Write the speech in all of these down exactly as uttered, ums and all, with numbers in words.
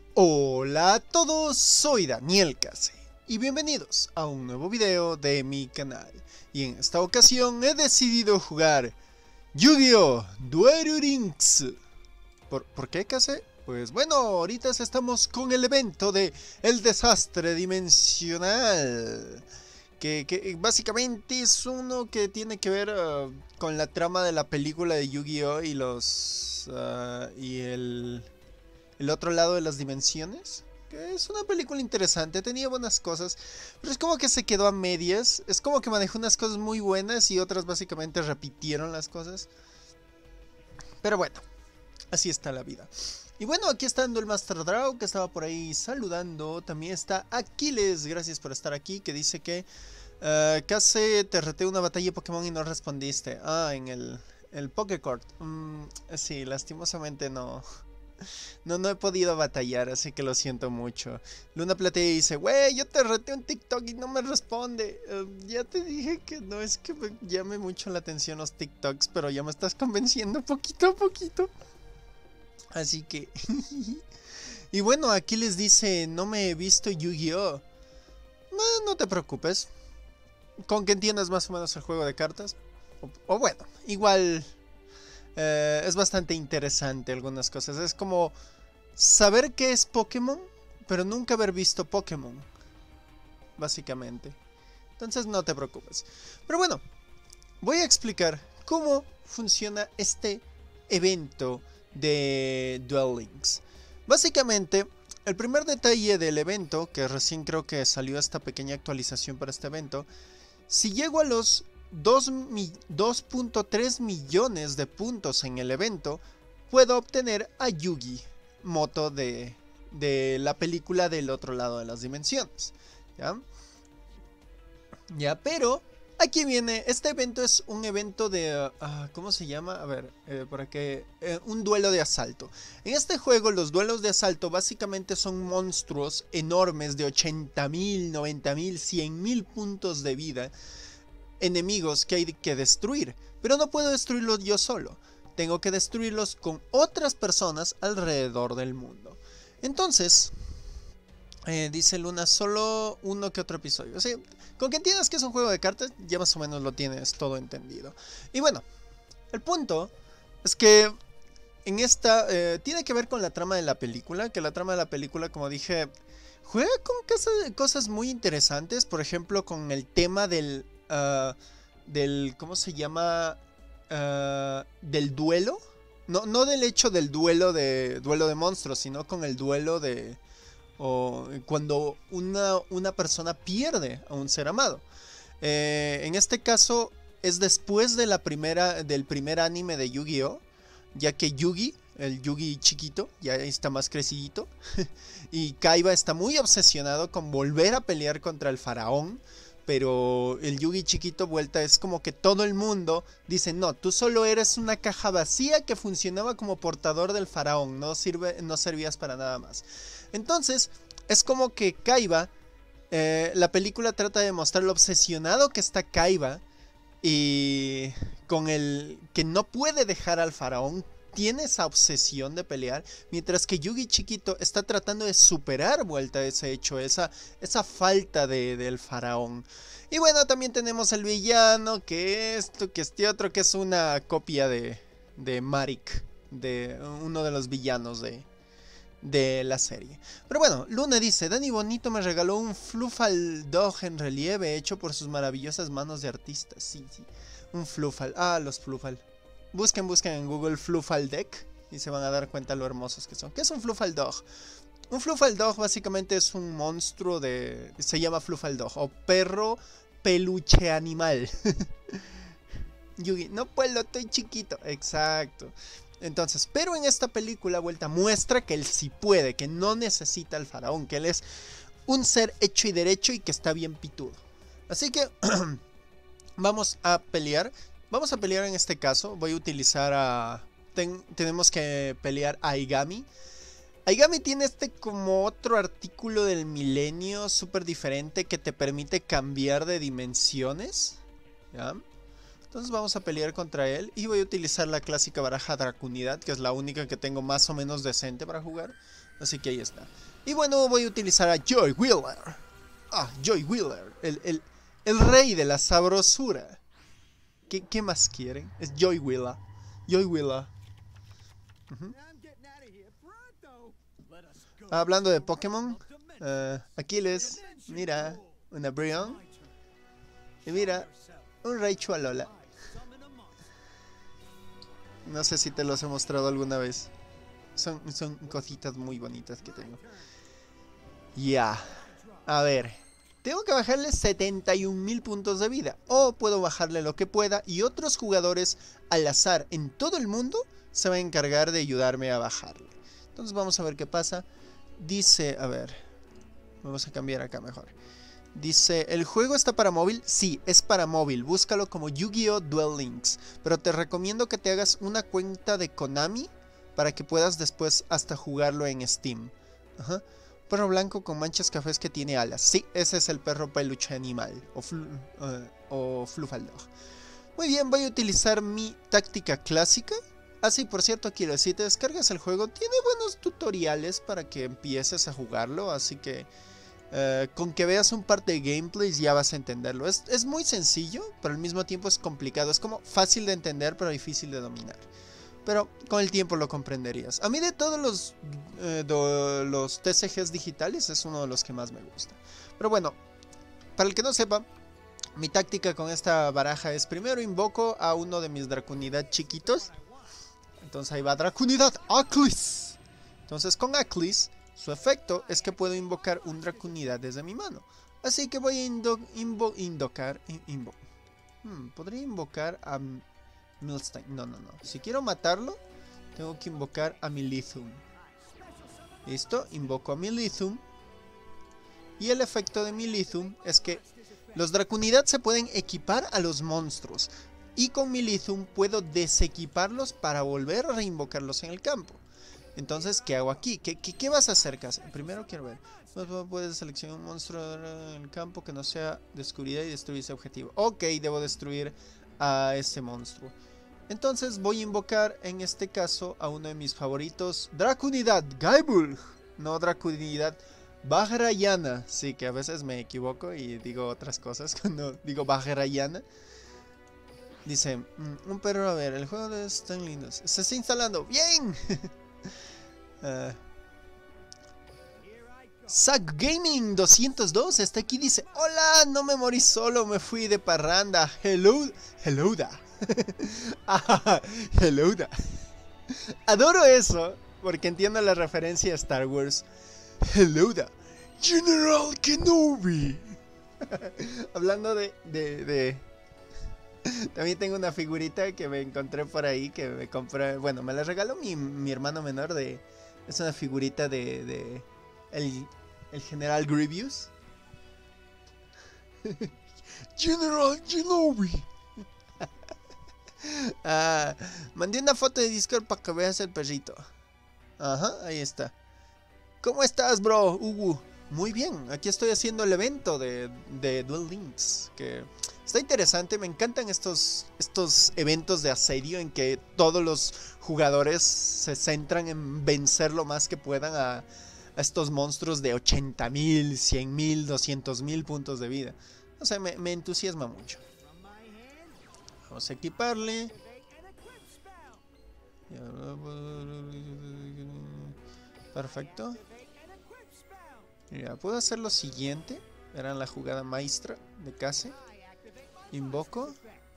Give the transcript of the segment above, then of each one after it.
Hola a todos, soy Daniel Case y bienvenidos a un nuevo video de mi canal. Y en esta ocasión he decidido jugar Yu-Gi-Oh! Duel Links. ¿Por, ¿Por qué, Case? Pues bueno, ahorita estamos con el evento de El Desastre Dimensional. Que, que básicamente es uno que tiene que ver uh, con la trama de la película de Yu-Gi-Oh! Y los... Uh, y el... El otro lado de las dimensiones, que es una película interesante, tenía buenas cosas, pero es como que se quedó a medias, es como que manejó unas cosas muy buenas y otras básicamente repitieron las cosas. Pero bueno, así está la vida. Y bueno, aquí está el Master Draw, que estaba por ahí saludando. También está Aquiles, gracias por estar aquí, que dice que uh, casi te reté una batalla de Pokémon y no respondiste. Ah, en el, el Pokécourt. Mm, sí, lastimosamente no... No, no he podido batallar, así que lo siento mucho. Luna Platea dice, wey, yo te reté un TikTok y no me responde. Uh, ya te dije que no es que me llame mucho la atención los TikToks, pero ya me estás convenciendo poquito a poquito. Así que... Y bueno, aquí les dice, no me he visto Yu-Gi-Oh! No, no te preocupes. Con que entiendas más o menos el juego de cartas. O, o bueno, igual... Uh, es bastante interesante algunas cosas. Es como saber qué es Pokémon, pero nunca haber visto Pokémon, básicamente. Entonces no te preocupes. Pero bueno, voy a explicar cómo funciona este evento de Duel Links. Básicamente, el primer detalle del evento, que recién creo que salió esta pequeña actualización para este evento, si llego a los dos punto tres millones de puntos en el evento, puedo obtener a Yugi, moto de, de la película del otro lado de las dimensiones. ¿Ya? Ya, pero aquí viene, este evento es un evento de, uh, ¿cómo se llama? A ver, eh, por aquí, eh, un duelo de asalto. En este juego los duelos de asalto básicamente son monstruos enormes de ochenta mil, noventa mil, cien mil puntos de vida. Enemigos que hay que destruir, pero no puedo destruirlos yo solo, tengo que destruirlos con otras personas alrededor del mundo. Entonces, eh, dice Luna, solo uno que otro episodio. O sea, con que entiendas que es un juego de cartas, ya más o menos lo tienes todo entendido. Y bueno, el punto es que en esta, eh, tiene que ver con la trama de la película, que la trama de la película, como dije, juega con cosas, cosas muy interesantes, por ejemplo, con el tema del... Uh, del, ¿cómo se llama? Uh, del duelo. No, no del hecho del duelo de duelo de monstruos, sino con el duelo de... O cuando una, una persona pierde a un ser amado. Eh, en este caso es después de la primera, del primer anime de Yu-Gi-Oh! Ya que Yugi, el Yugi chiquito, ya está más crecidito. Y Kaiba está muy obsesionado con volver a pelear contra el faraón. Pero el Yugi chiquito vuelta es como que todo el mundo dice, no, tú solo eres una caja vacía que funcionaba como portador del faraón, no, sirve, no servías para nada más. Entonces, es como que Kaiba, eh, la película trata de mostrar lo obsesionado que está Kaiba y con el que no puede dejar al faraón. Tiene esa obsesión de pelear, mientras que Yugi chiquito está tratando de superar vuelta ese hecho, esa, esa falta de, del faraón. Y bueno, también tenemos el villano, que esto, que este otro, que es una copia de, de Marik, de uno de los villanos de, de la serie. Pero bueno, Luna dice, Dani Bonito me regaló un Fluffal Dog en relieve hecho por sus maravillosas manos de artista. Sí, sí, un Fluffal, ah, los Fluffal. Busquen, busquen en Google Fluffal Deck y se van a dar cuenta lo hermosos que son. ¿Qué es un Fluffal Dog? Un Fluffal Dog básicamente es un monstruo de... Se llama Fluffal Dog o perro peluche animal. Yugi, no puedo, estoy chiquito. Exacto. Entonces, pero en esta película vuelta muestra que él sí puede, que no necesita al faraón, que él es un ser hecho y derecho y que está bien pitudo. Así que vamos a pelear. Vamos a pelear en este caso. Voy a utilizar a... Ten, tenemos que pelear a Aigami. Aigami tiene este como otro artículo del milenio súper diferente que te permite cambiar de dimensiones. ¿Ya? Entonces vamos a pelear contra él y voy a utilizar la clásica baraja Dracunidad, que es la única que tengo más o menos decente para jugar. Así que ahí está. Y bueno, voy a utilizar a Joy Wheeler. Ah, Joy Wheeler, el, el, el rey de la sabrosura. ¿Qué, qué más quieren? Es Joy Wheeler. Joy Wheeler. Uh-huh. Hablando de Pokémon, uh, Aquiles, mira, una Brion. Y mira, un Raichu Alola. No sé si te los he mostrado alguna vez. Son, son cositas muy bonitas que tengo. Ya. Yeah. A ver. Tengo que bajarle setenta y un mil puntos de vida. O puedo bajarle lo que pueda. Y otros jugadores al azar en todo el mundo se van a encargar de ayudarme a bajarle. Entonces vamos a ver qué pasa. Dice, a ver. Vamos a cambiar acá mejor. Dice, ¿el juego está para móvil? Sí, es para móvil. Búscalo como Yu-Gi-Oh! Duel Links. Pero te recomiendo que te hagas una cuenta de Konami para que puedas después hasta jugarlo en Steam. Ajá. Perro blanco con manchas cafés que tiene alas. Sí, ese es el perro peluche animal. O, flu, uh, o Fluffaldog. Muy bien, voy a utilizar mi táctica clásica. Ah, sí, por cierto, quiero decir, si te descargas el juego, tiene buenos tutoriales para que empieces a jugarlo. Así que uh, con que veas un par de gameplays ya vas a entenderlo. Es, es muy sencillo, pero al mismo tiempo es complicado. Es como fácil de entender, pero difícil de dominar. Pero con el tiempo lo comprenderías. A mí de todos los, eh, de los T C Gs digitales es uno de los que más me gusta. Pero bueno, para el que no sepa, mi táctica con esta baraja es primero invoco a uno de mis Dracunidad chiquitos. Entonces ahí va Dracunidad Aclis. Entonces con Aclis, su efecto es que puedo invocar un Dracunidad desde mi mano. Así que voy a indo, invo, invocar... Invo, hmm, podría invocar a... Milstein. No, no, no. Si quiero matarlo, tengo que invocar a Milithum. Listo, invoco a Milithum. Y el efecto de Milithum es que los Dracunidad se pueden equipar a los monstruos. Y con Milithum puedo desequiparlos para volver a reinvocarlos en el campo. Entonces, ¿qué hago aquí? ¿Qué, qué, qué vas a hacer, Casa? Primero quiero ver. Puedes seleccionar un monstruo en el campo que no sea de oscuridad y destruir ese objetivo. Ok, debo destruir a ese monstruo. Entonces voy a invocar en este caso a uno de mis favoritos, Dracunidad Gaibulg, no Dracunidad Vajrayana. Sí, que a veces me equivoco y digo otras cosas cuando digo Vajrayana. Dice, mm, un perro, a ver, el juego es tan lindo. Se está instalando, bien. uh, Zack Gaming doscientos dos está aquí, dice, hola, no me morí solo, me fui de parranda. Hello, hello da. ah, hello da. Adoro eso, porque entiendo la referencia a Star Wars. Hello da. General Kenobi. Hablando de, de, de... También tengo una figurita que me encontré por ahí, que me compré, bueno, me la regaló mi, mi hermano menor de... Es una figurita de... de el, el General Grievous. General Kenobi. ah, mandé una foto de Discord para que veas el perrito. Ajá, ahí está. ¿Cómo estás, bro? Ugu. Muy bien, aquí estoy haciendo el evento de, de Duel Links, que está interesante. Me encantan estos, estos eventos de asedio en que todos los jugadores se centran en vencer lo más que puedan a, a estos monstruos de ochenta mil, cien mil, doscientos mil puntos de vida. O sea, me, me entusiasma mucho. Vamos a equiparle. Perfecto. Mira, puedo hacer lo siguiente. Verán la jugada maestra de Case. Invoco.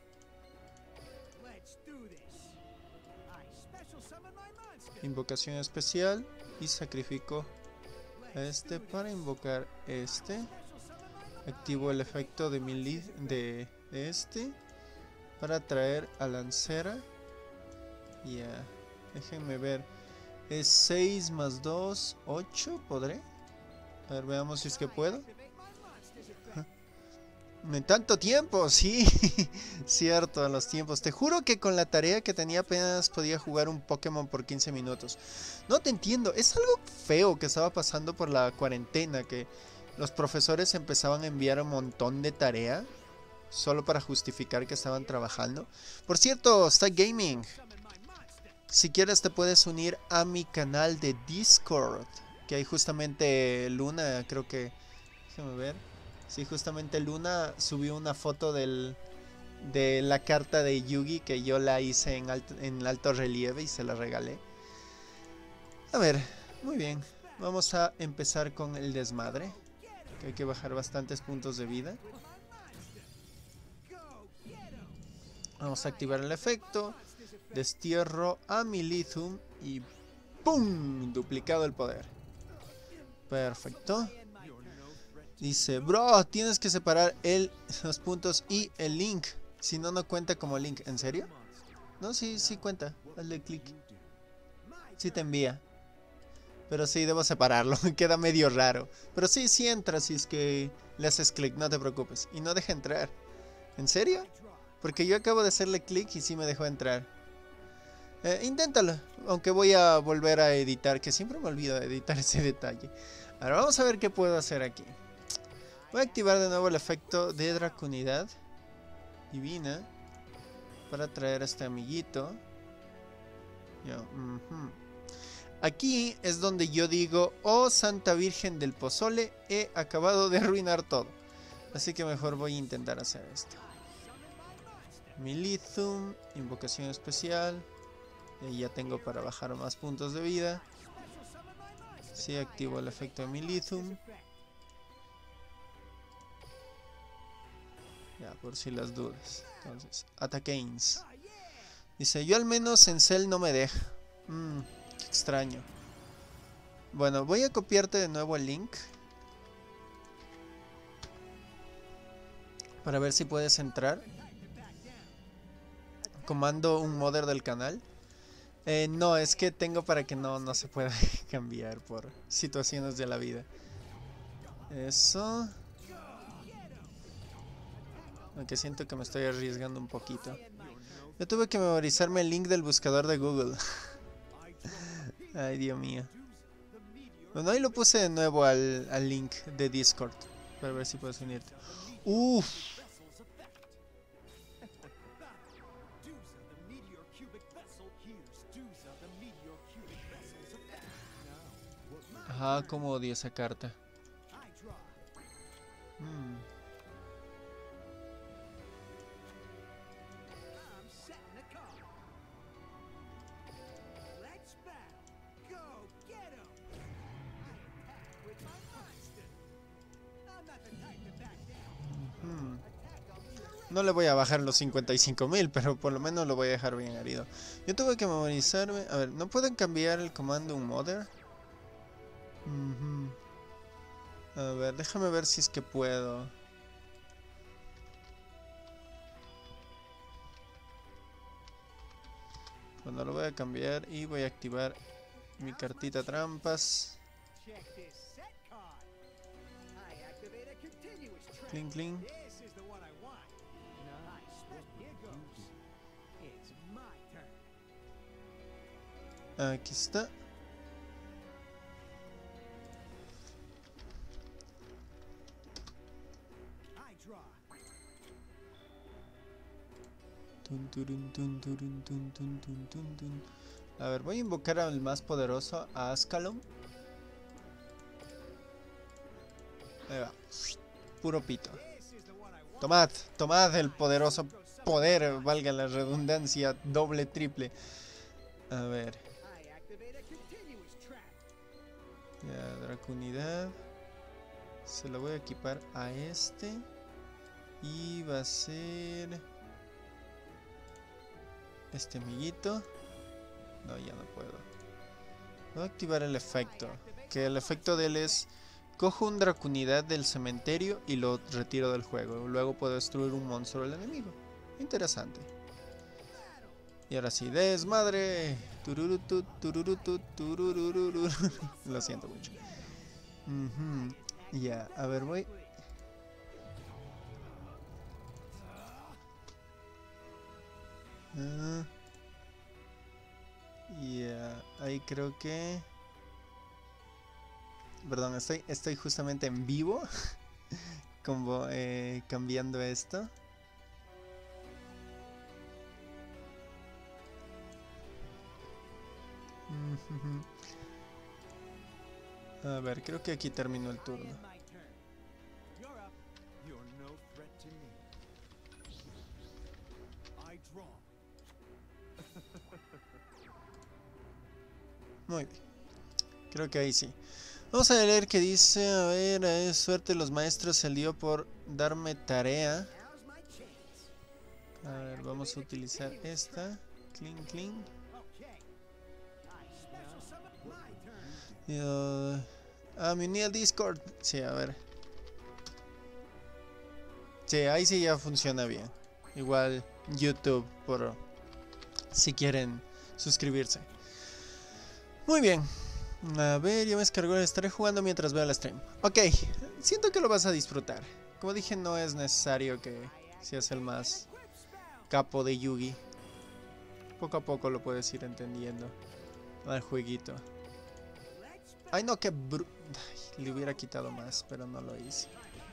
Invocación especial. Y sacrifico a este para invocar este. Activo el efecto de mi lead de, de este. Para traer a Lancera. Ya. Yeah. Déjenme ver. Es seis más dos, ocho. ¿Podré? A ver, veamos si es que puedo. En tanto tiempo, sí. Cierto, los tiempos. Te juro que con la tarea que tenía apenas podía jugar un Pokémon por quince minutos. No te entiendo. Es algo feo que estaba pasando por la cuarentena. Que los profesores empezaban a enviar un montón de tarea. solo para justificar que estaban trabajando. Por cierto, Stack Gaming, si quieres te puedes unir a mi canal de Discord, que hay justamente Luna, creo que, déjame ver, sí, justamente Luna subió una foto del, de la carta de Yugi que yo la hice en alto, en alto relieve y se la regalé. A ver, muy bien, vamos a empezar con el desmadre, que hay que bajar bastantes puntos de vida. Vamos a activar el efecto, destierro a mi Lithum y ¡pum! Duplicado el poder. Perfecto. Dice, bro, tienes que separar el, los puntos y el link, si no, no cuenta como link. ¿En serio? No, sí, sí cuenta. Hazle clic. Sí te envía. Pero sí, debo separarlo. Queda medio raro. Pero sí, sí entra si es que le haces clic, no te preocupes. Y no deja entrar. ¿En serio? Porque yo acabo de hacerle clic y sí me dejó entrar. Eh, inténtalo. Aunque voy a volver a editar, que siempre me olvido de editar ese detalle. Ahora vamos a ver qué puedo hacer aquí. Voy a activar de nuevo el efecto de Dracunidad Divina para traer a este amiguito. Yo, uh-huh. Aquí es donde yo digo, oh Santa Virgen del Pozole, he acabado de arruinar todo. Así que mejor voy a intentar hacer esto. Mi Lithum, invocación especial. Y ya tengo para bajar más puntos de vida. Sí, activo el efecto de mi Lithum. Ya, por si las dudas. Entonces, Atacains. Dice, yo al menos en Cell no me deja. Mmm, qué extraño. Bueno, voy a copiarte de nuevo el link. Para ver si puedes entrar. Comando un modder del canal. Eh, no, es que tengo para que no, no se pueda cambiar por situaciones de la vida. Eso. Aunque siento que me estoy arriesgando un poquito. Yo tuve que memorizarme el link del buscador de Google. Ay, Dios mío. Bueno, ahí lo puse de nuevo al, al link de Discord. Para ver si puedes unirte. Uff. Ajá, como odio esa carta. Hmm. Hmm. No le voy a bajar los cincuenta y cinco mil, pero por lo menos lo voy a dejar bien herido. Yo tuve que memorizarme. A ver, ¿no pueden cambiar el comando un modder? Uh-huh. A ver, déjame ver si es que puedo. Bueno, lo voy a cambiar y voy a activar mi cartita trampas. Clink, clink. Aquí está. A ver, voy a invocar al más poderoso, a Ascalon. Ahí va. Puro pito. Tomad, tomad el poderoso poder, valga la redundancia, doble, triple. A ver. Ya, Dracunidad. Se lo voy a equipar a este. Y va a ser... este amiguito. No, ya no puedo. Voy a activar el efecto. Que el efecto de él es... cojo un Dracunidad del cementerio y lo retiro del juego. Luego puedo destruir un monstruo del enemigo. Interesante. Y ahora sí, desmadre. Tururutu, tururutu, tururururu. Lo siento mucho. Uh-huh. Ya, a ver, voy... Uh, ya, yeah. Ahí creo que... Perdón, estoy, estoy justamente en vivo. Como eh, cambiando esto. A ver, creo que aquí terminó el turno. Muy bien. Creo que ahí sí. Vamos a leer qué dice. A ver, es suerte los maestros se dio por darme tarea. A ver, vamos a utilizar esta. Clean, clean. Y, uh, ah, me uní al Discord. Sí, a ver. Sí, ahí sí ya funciona bien. Igual YouTube por si quieren suscribirse. Muy bien. A ver, ya me descargó. Estaré jugando mientras veo el stream. Ok, siento que lo vas a disfrutar. Como dije, no es necesario que seas el más capo de Yugi. Poco a poco lo puedes ir entendiendo al jueguito. Ay, no, que bru... Ay, le hubiera quitado más, pero no lo hice.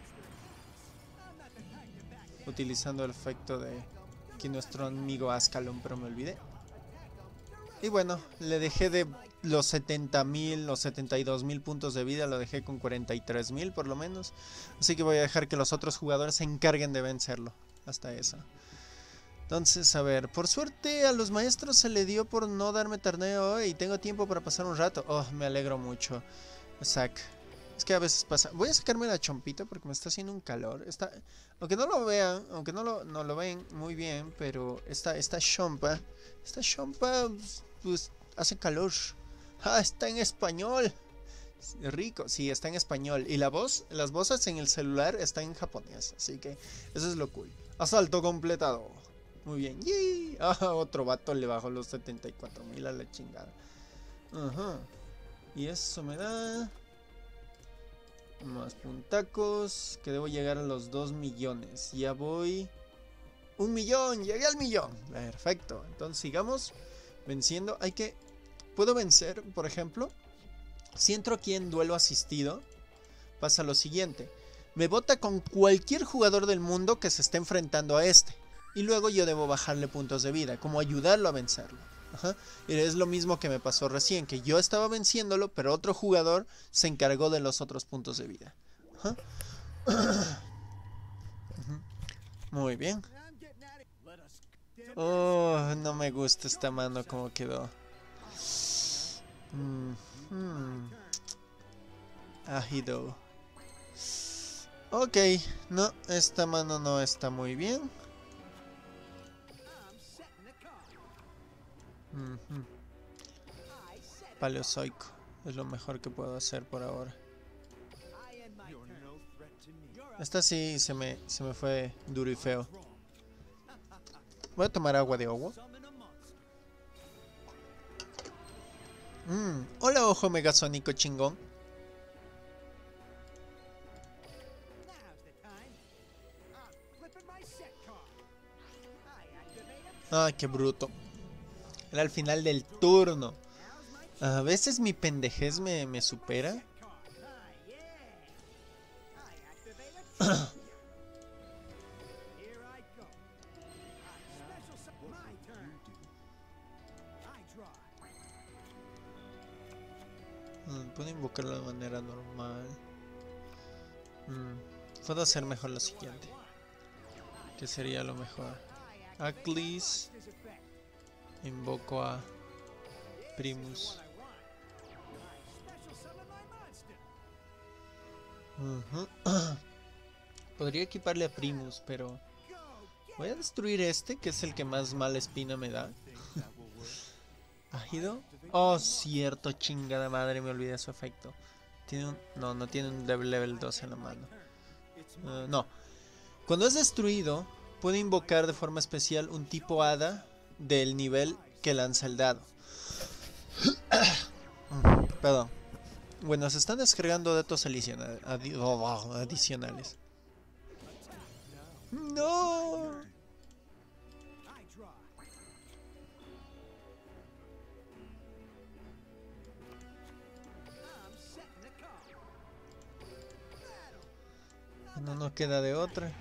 Utilizando el efecto de aquí nuestro amigo Ascalon, pero me olvidé. Y bueno, le dejé de los setenta mil, los setenta y dos mil puntos de vida, lo dejé con cuarenta y tres mil por lo menos. Así que voy a dejar que los otros jugadores se encarguen de vencerlo. Hasta eso. Entonces, a ver, por suerte a los maestros se le dio por no darme torneo hoy y tengo tiempo para pasar un rato. Oh, me alegro mucho. Zack. Es que a veces pasa. Voy a sacarme la chompita porque me está haciendo un calor. Está... Aunque no lo vean, aunque no lo, no lo ven muy bien, pero esta, esta chompa, esta chompa, pues, hace calor. Ah, está en español. Rico, sí, está en español. Y la voz, las voces en el celular están en japonés. Así que eso es lo cool. Asalto completado. Muy bien. ¡Yee! Ah, otro vato le bajó los setenta y cuatro mil a la chingada. Ajá. Y eso me da más puntacos. Que debo llegar a los dos millones. Ya voy. Un millón. Llegué al millón. Perfecto. Entonces sigamos venciendo. Hay que... Puedo vencer, por ejemplo. Si entro aquí en duelo asistido, pasa lo siguiente. Me bota con cualquier jugador del mundo que se esté enfrentando a este. Y luego yo debo bajarle puntos de vida, como ayudarlo a vencerlo. Ajá. Y es lo mismo que me pasó recién, que yo estaba venciéndolo, pero otro jugador se encargó de los otros puntos de vida. Ajá. Muy bien. Oh, no me gusta esta mano como quedó. Mm -hmm. Ajido. Ok, no, esta mano no está muy bien. Uh-huh. Paleozoico es lo mejor que puedo hacer por ahora. Esta sí se me, se me fue duro y feo. Voy a tomar agua de agua. Mm. Hola, ojo megasónico chingón. Ah, qué bruto. Era al final del turno. A veces mi pendejez me, me supera. Puedo invocarlo de manera normal. Mm. Puedo hacer mejor lo siguiente. ¿Qué sería lo mejor? Aclis. Invoco a Primus. Uh-huh. Podría equiparle a Primus, pero voy a destruir este, que es el que más mala espina me da. ¿Ajido? Oh, cierto, chingada madre, me olvidé su efecto. Tiene un... No, no tiene un level dos en la mano. Uh, no. Cuando es destruido, puede invocar de forma especial un tipo hada del nivel que lanza el dado. Perdón. Bueno, se están descargando datos adicionales. No. No, no queda de otra.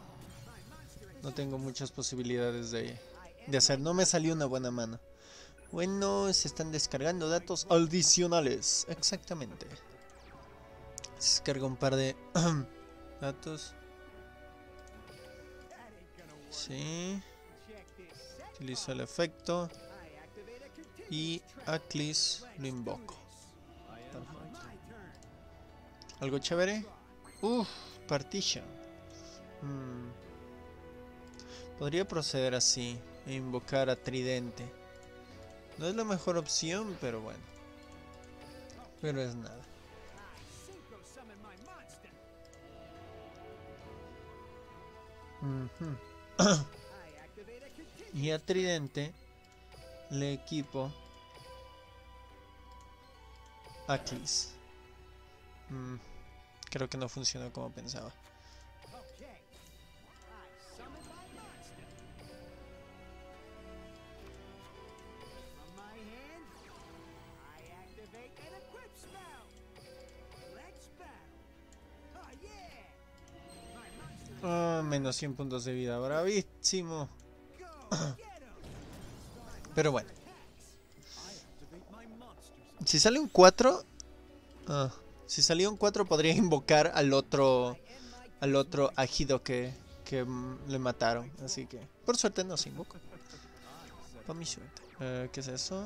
No tengo muchas posibilidades de, de hacer. No me salió una buena mano. Bueno, se están descargando datos adicionales. Exactamente. Se descarga un par de datos. Sí. Utilizo el efecto. Y a Clis lo invoco. Perfecto. ¿Algo chévere? Uff, partition. Hmm. Podría proceder así e invocar a Tridente. No es la mejor opción, pero bueno. Pero es nada. Uh-huh. Y a Tridente le equipo a Clis. Mm, creo que no funcionó como pensaba. Oh, menos cien puntos de vida, bravísimo. Pero bueno. Si sale un cuatro... Ah, si salió un cuatro podría invocar al otro... Al otro Ajido que, que mm, le mataron. Así que... Por suerte no se invocó. Para mi suerte. Uh, ¿Qué es eso?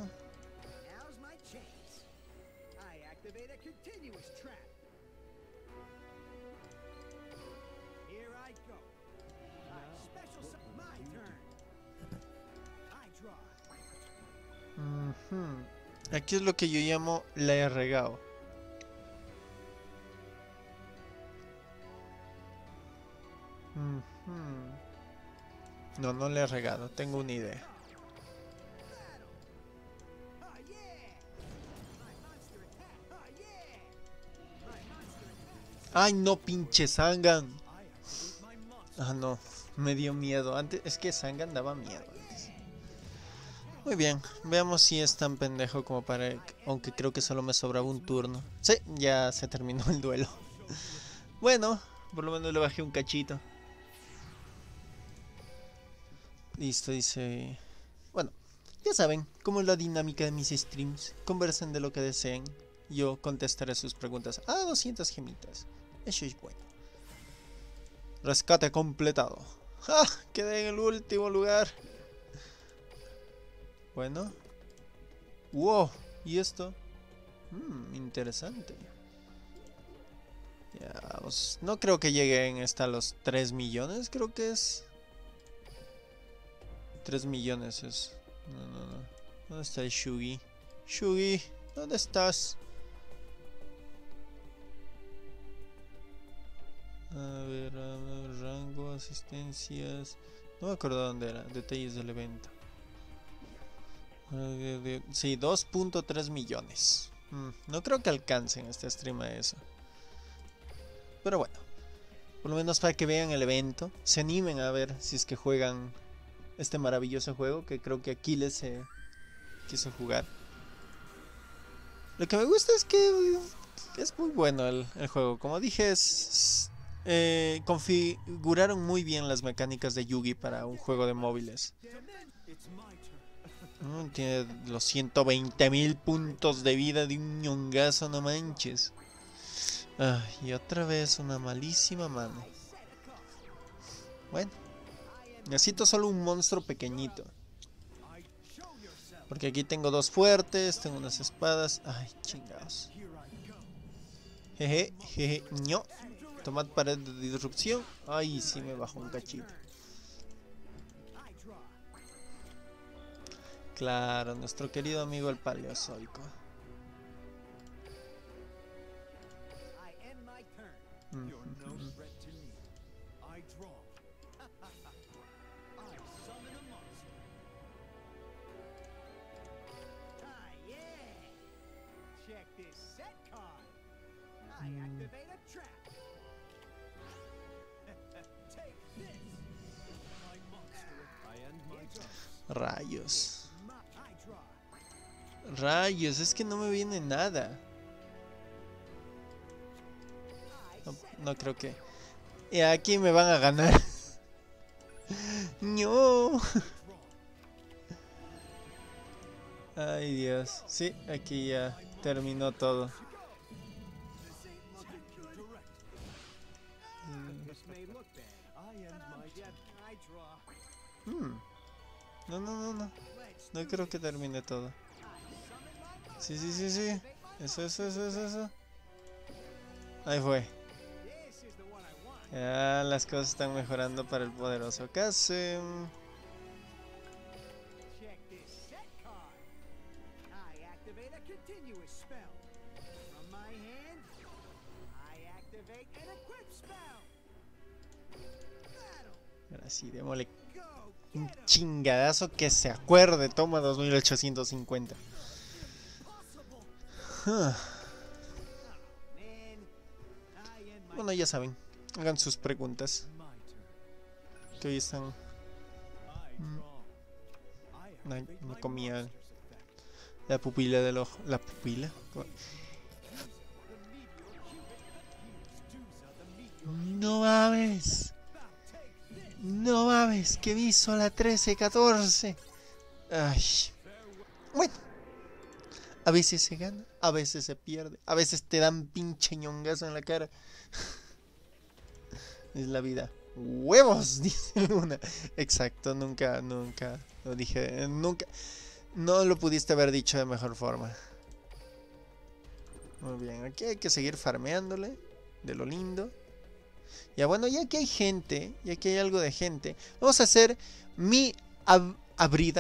Uh-huh. Aquí es lo que yo llamo la he regado. Uh-huh. No, no le he regado, tengo una idea. Ay, no, pinche Sangan. Ah, no, me dio miedo. Antes, es que Sangan daba miedo antes. Muy bien, veamos si es tan pendejo como para... Aunque creo que solo me sobraba un turno. Sí, ya se terminó el duelo. Bueno, por lo menos le bajé un cachito. Listo, dice... Bueno, ya saben cómo es la dinámica de mis streams. Conversen de lo que deseen. Yo contestaré sus preguntas. Ah, doscientas gemitas. Eso es bueno. Rescate completado. ¡Ja! Quedé en el último lugar. Bueno. ¡Wow! ¿Y esto? Mmm, interesante. Ya, pues, no creo que lleguen hasta los tres millones. Creo que es... tres millones es... No, no, no. ¿Dónde está el Shugi? Shugi, ¿dónde estás? A ver, a ver, rango, asistencias... No me acuerdo dónde era, detalles del evento. Sí, dos punto tres millones. Mm, no creo que alcancen este stream a eso. Pero bueno, por lo menos para que vean el evento, se animen a ver si es que juegan este maravilloso juego que creo que Aquiles se quiso jugar. Lo que me gusta es que es muy bueno el, el juego. Como dije, es... Eh, configuraron muy bien las mecánicas de Yugi para un juego de móviles. Mm, tiene los ciento veinte mil puntos de vida de un ñongazo, no manches. Ah, y otra vez una malísima mano. Bueno, necesito solo un monstruo pequeñito. Porque aquí tengo dos fuertes, tengo unas espadas. Ay, chingados. Jeje, jeje, ño. Tomad pared de disrupción. Ay, sí me bajó un cachito. Claro, nuestro querido amigo el Paleozoico. Mm -hmm. Rayos. Rayos, es que no me viene nada. No, no creo que... Y aquí me van a ganar. No. Ay, Dios. Sí, aquí ya terminó todo. Hmm. No, no, no, no. No creo que termine todo. Sí, sí, sí, sí. Eso, eso, eso, eso, eso. Ahí fue. Ya las cosas están mejorando para el poderoso Kasem. Ahora sí, démosle un chingadazo que se acuerde. Toma dos mil ochocientos cincuenta. Huh. Bueno, ya saben. Hagan sus preguntas. Que hoy están... Mm. Ay, me comía la pupila del ojo. ¿La pupila? No mames. No mames, que me hizo la trece catorce. Ay. Bueno. A veces se gana, a veces se pierde. A veces te dan pinche ñongazo en la cara. Es la vida. ¡Huevos! Dice Luna. Exacto, nunca, nunca lo dije. Nunca. No lo pudiste haber dicho de mejor forma. Muy bien, aquí hay que seguir farmeándole. De lo lindo. Ya bueno, ya que hay gente, ya que hay algo de gente, vamos a hacer mi ab abrida.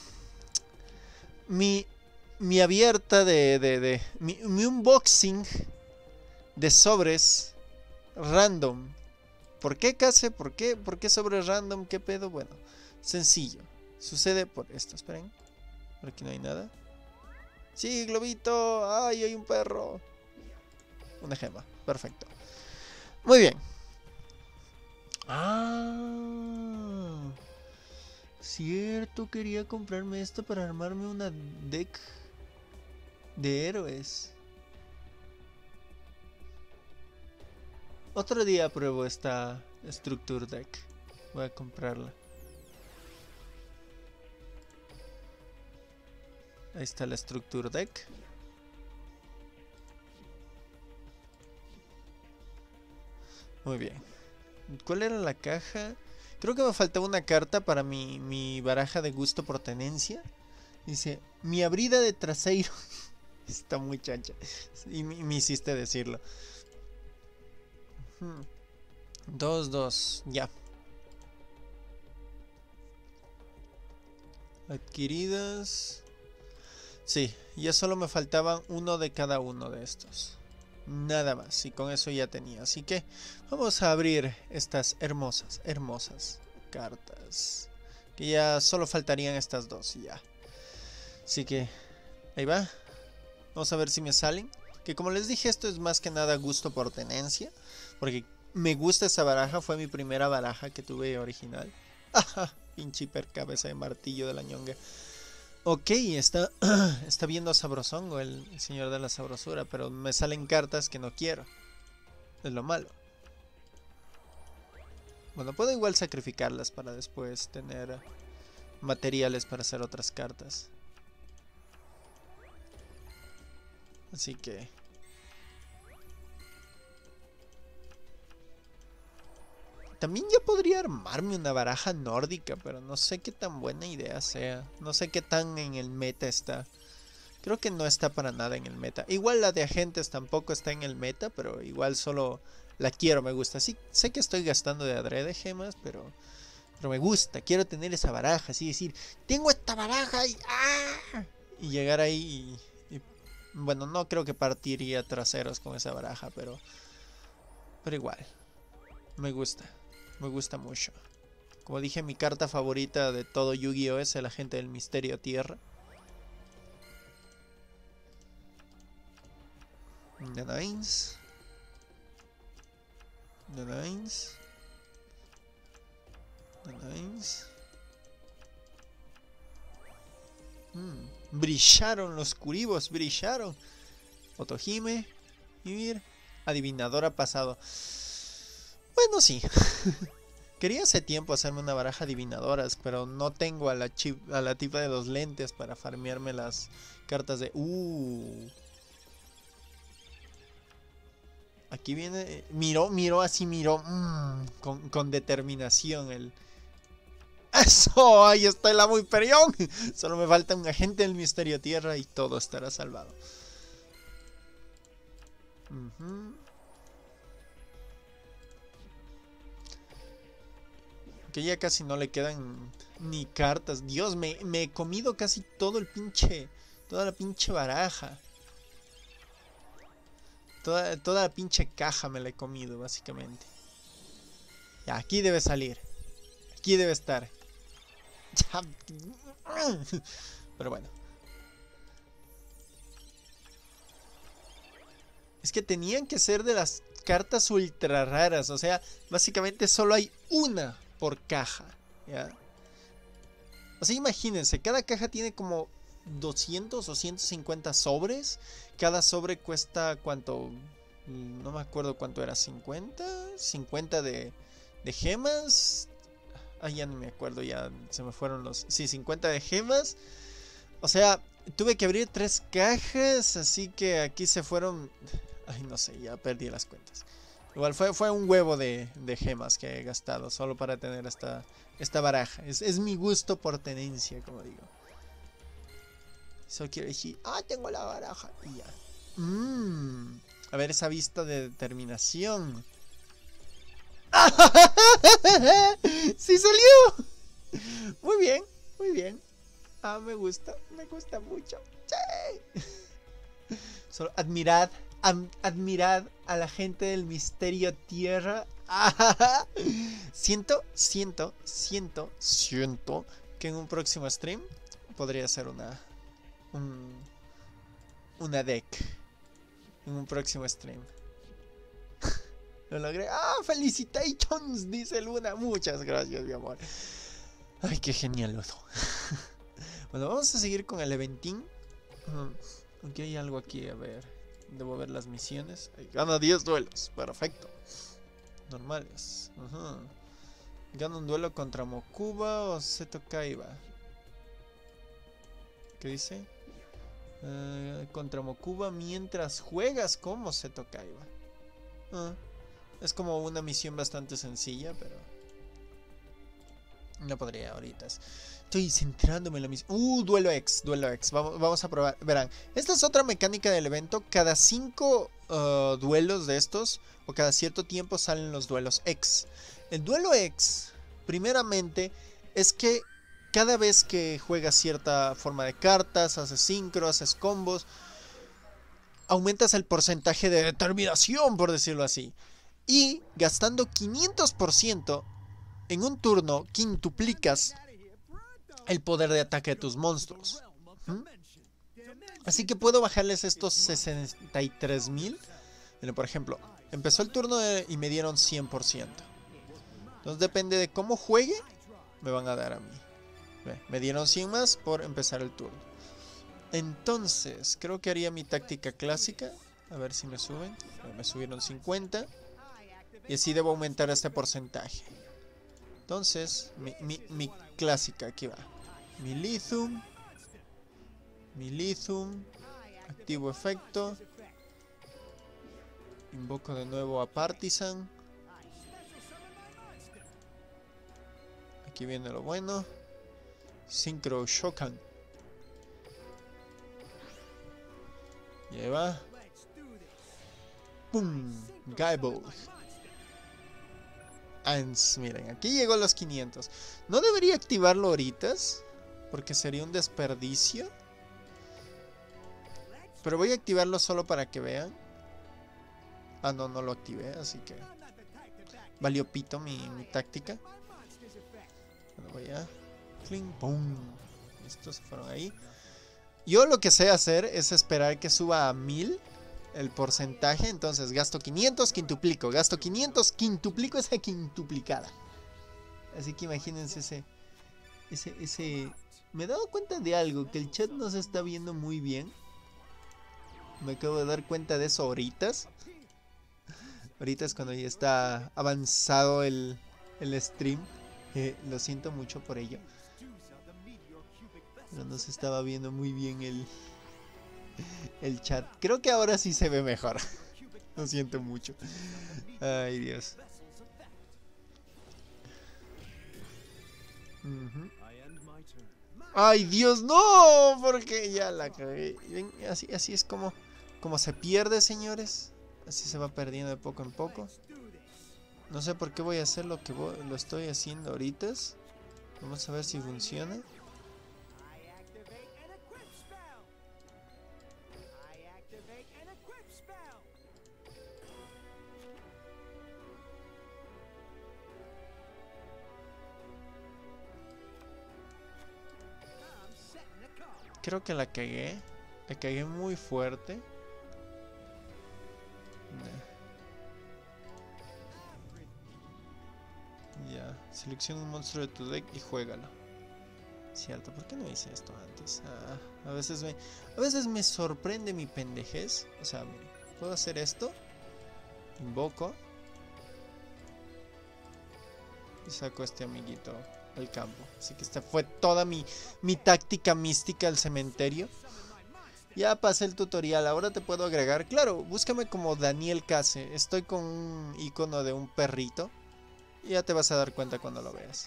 Mi, mi abierta de... de, de mi, mi unboxing de sobres random. ¿Por qué, Case? ¿Por qué? ¿Por qué sobres random? ¿Qué pedo? Bueno, sencillo. Sucede por esto, esperen. Por aquí no hay nada. Sí, globito. Ay, hay un perro. Una gema, perfecto. Muy bien. Ah, cierto, quería comprarme esto para armarme una deck de héroes. Otro día pruebo esta Structure Deck. Voy a comprarla. Ahí está la Structure Deck. Muy bien. ¿Cuál era la caja? Creo que me faltaba una carta para mi, mi baraja de gusto por tenencia. Dice, mi abrida de trasero. Esta muchacha. Y me, me hiciste decirlo. Hmm. Dos, dos, ya. Adquiridas. Sí, ya solo me faltaban uno de cada uno de estos. Nada más, y con eso ya tenía. Así que vamos a abrir estas hermosas, hermosas cartas. Que ya solo faltarían estas dos y ya. Así que ahí va. Vamos a ver si me salen. Que como les dije, esto es más que nada gusto por tenencia. Porque me gusta esa baraja, fue mi primera baraja que tuve original. Ajá, pinche hiper cabeza de martillo de la ñonga. Ok, está, está viendo sabrosongo el, el señor de la sabrosura, pero me salen cartas que no quiero. Es lo malo. Bueno, puedo igual sacrificarlas para después tener materiales para hacer otras cartas. Así que... También ya podría armarme una baraja nórdica, pero no sé qué tan buena idea sea. No sé qué tan en el meta está. Creo que no está para nada en el meta. Igual la de agentes tampoco está en el meta, pero igual solo la quiero, me gusta. Sí, sé que estoy gastando de adrede gemas, pero, pero me gusta. Quiero tener esa baraja, así decir, tengo esta baraja y, ¡ah! Y llegar ahí y, y... Bueno, no creo que partiría traseros con esa baraja, pero, pero igual. Me gusta. Me gusta mucho. Como dije, mi carta favorita de todo Yu-Gi-Oh! Es el agente del misterio tierra. The Nines. The Nines. The Nines. Mm, brillaron los curibos, brillaron. Otohime. Y mir. Adivinadora pasado. Bueno, sí. Quería hace tiempo hacerme una baraja adivinadoras, pero no tengo a la, chip, a la tipa de los lentes para farmearme las cartas de... Uh. Aquí viene... Miró, miró, así miró. Mmm, con, con determinación el... ¡Eso! Ahí está el amo Hiperión. Solo me falta un agente del Misterio Tierra y todo estará salvado. Uh-huh. Que ya casi no le quedan ni cartas. Dios, me, me he comido casi todo el pinche... Toda la pinche baraja. Toda, toda la pinche caja me la he comido, básicamente. Ya, aquí debe salir. Aquí debe estar. Pero bueno. Es que tenían que ser de las cartas ultra raras. O sea, básicamente solo hay una por caja, ¿ya? O sea, imagínense, cada caja tiene como doscientos o ciento cincuenta sobres. Cada sobre cuesta, ¿cuánto? No me acuerdo cuánto era, cincuenta, cincuenta de, de gemas. Ah, ya no me acuerdo, ya se me fueron los... Sí, cincuenta de gemas. O sea, tuve que abrir tres cajas, así que aquí se fueron... Ay, no sé, ya perdí las cuentas. Igual fue, fue un huevo de, de gemas que he gastado solo para tener esta, esta baraja. Es, es mi gusto por tenencia, como digo. Solo quiero decir, ah, tengo la baraja. Y ya. Mmm. A ver esa vista de determinación. ¡Sí salió! Muy bien, muy bien. Ah, me gusta, me gusta mucho. Sí. Solo admirad. Admirad a la gente del Misterio Tierra. Siento, siento, siento, siento que en un próximo stream podría ser una un, una deck. En un próximo stream. Lo logré. ¡Ah! ¡Felicitations! Dice Luna. Muchas gracias, mi amor. Ay, qué genial. Bueno, vamos a seguir con el eventín. Aunque hay algo aquí, a ver. Debo ver las misiones. Ahí, gana diez duelos. Perfecto. Normales. Ajá. Gana un duelo contra Mokuba o Seto Kaiba. ¿Qué dice? Uh, contra Mokuba mientras juegas como Seto Kaiba. Ah, es como una misión bastante sencilla, pero... No podría ahorita. Estoy centrándome en la misión. Uh, duelo X, duelo X. Vamos, vamos a probar. Verán, esta es otra mecánica del evento. Cada cinco uh, duelos de estos, o cada cierto tiempo salen los duelos X. El duelo X, primeramente, es que cada vez que juegas cierta forma de cartas, haces sincro, haces combos, aumentas el porcentaje de determinación, por decirlo así. Y gastando quinientos por ciento en un turno, quintuplicas el poder de ataque de tus monstruos. ¿Mm? Así que puedo bajarles estos sesenta y tres mil. Por ejemplo, empezó el turno de, y me dieron cien por ciento. Entonces depende de cómo juegue, me van a dar a mí. Me dieron cien más por empezar el turno. Entonces, creo que haría mi táctica clásica. A ver si me suben. Me subieron cincuenta. Y así debo aumentar este porcentaje. Entonces, mi, mi, mi clásica, aquí va. Mi Lithum. Mi Lithum. Activo efecto. Invoco de nuevo a Partisan. Aquí viene lo bueno. Synchro Shokan. Lleva. ¡Pum! Gaibol. Ans, miren, aquí llegó a los quinientos. No debería activarlo ahorita, porque sería un desperdicio. Pero voy a activarlo solo para que vean. Ah, no, no lo activé, así que valió pito mi, mi táctica. Bueno, voy a... Cling, pum. Estos se fueron ahí. Yo lo que sé hacer es esperar que suba a mil el porcentaje. Entonces gasto quinientos, quintuplico. Gasto quinientos, quintuplico esa quintuplicada. Así que imagínense ese... Ese... ese... Me he dado cuenta de algo, que el chat no se está viendo muy bien. Me acabo de dar cuenta de eso ahorita. Ahorita es cuando ya está avanzado el, el stream. Eh, lo siento mucho por ello. Pero no se estaba viendo muy bien el, el chat. Creo que ahora sí se ve mejor. Lo siento mucho. Ay, Dios. Uh-huh. Ay, Dios, no, porque ya la cagué. Así, así es como, como se pierde, señores. Así se va perdiendo de poco en poco. No sé por qué voy a hacer lo que voy, lo estoy haciendo ahorita. Vamos a ver si funciona. Creo que la cagué. La cagué muy fuerte. Ya, selecciona un monstruo de tu deck y juégalo. Cierto, ¿por qué no hice esto antes? Ah, a veces me, a veces me sorprende mi pendejez. O sea, mire, puedo hacer esto. Invoco. Y saco a este amiguito al campo. Así que esta fue toda mi, mi táctica mística al cementerio. Ya pasé el tutorial, ahora te puedo agregar. Claro, búscame como Daniel Case. Estoy con un icono de un perrito. Y ya te vas a dar cuenta cuando lo veas.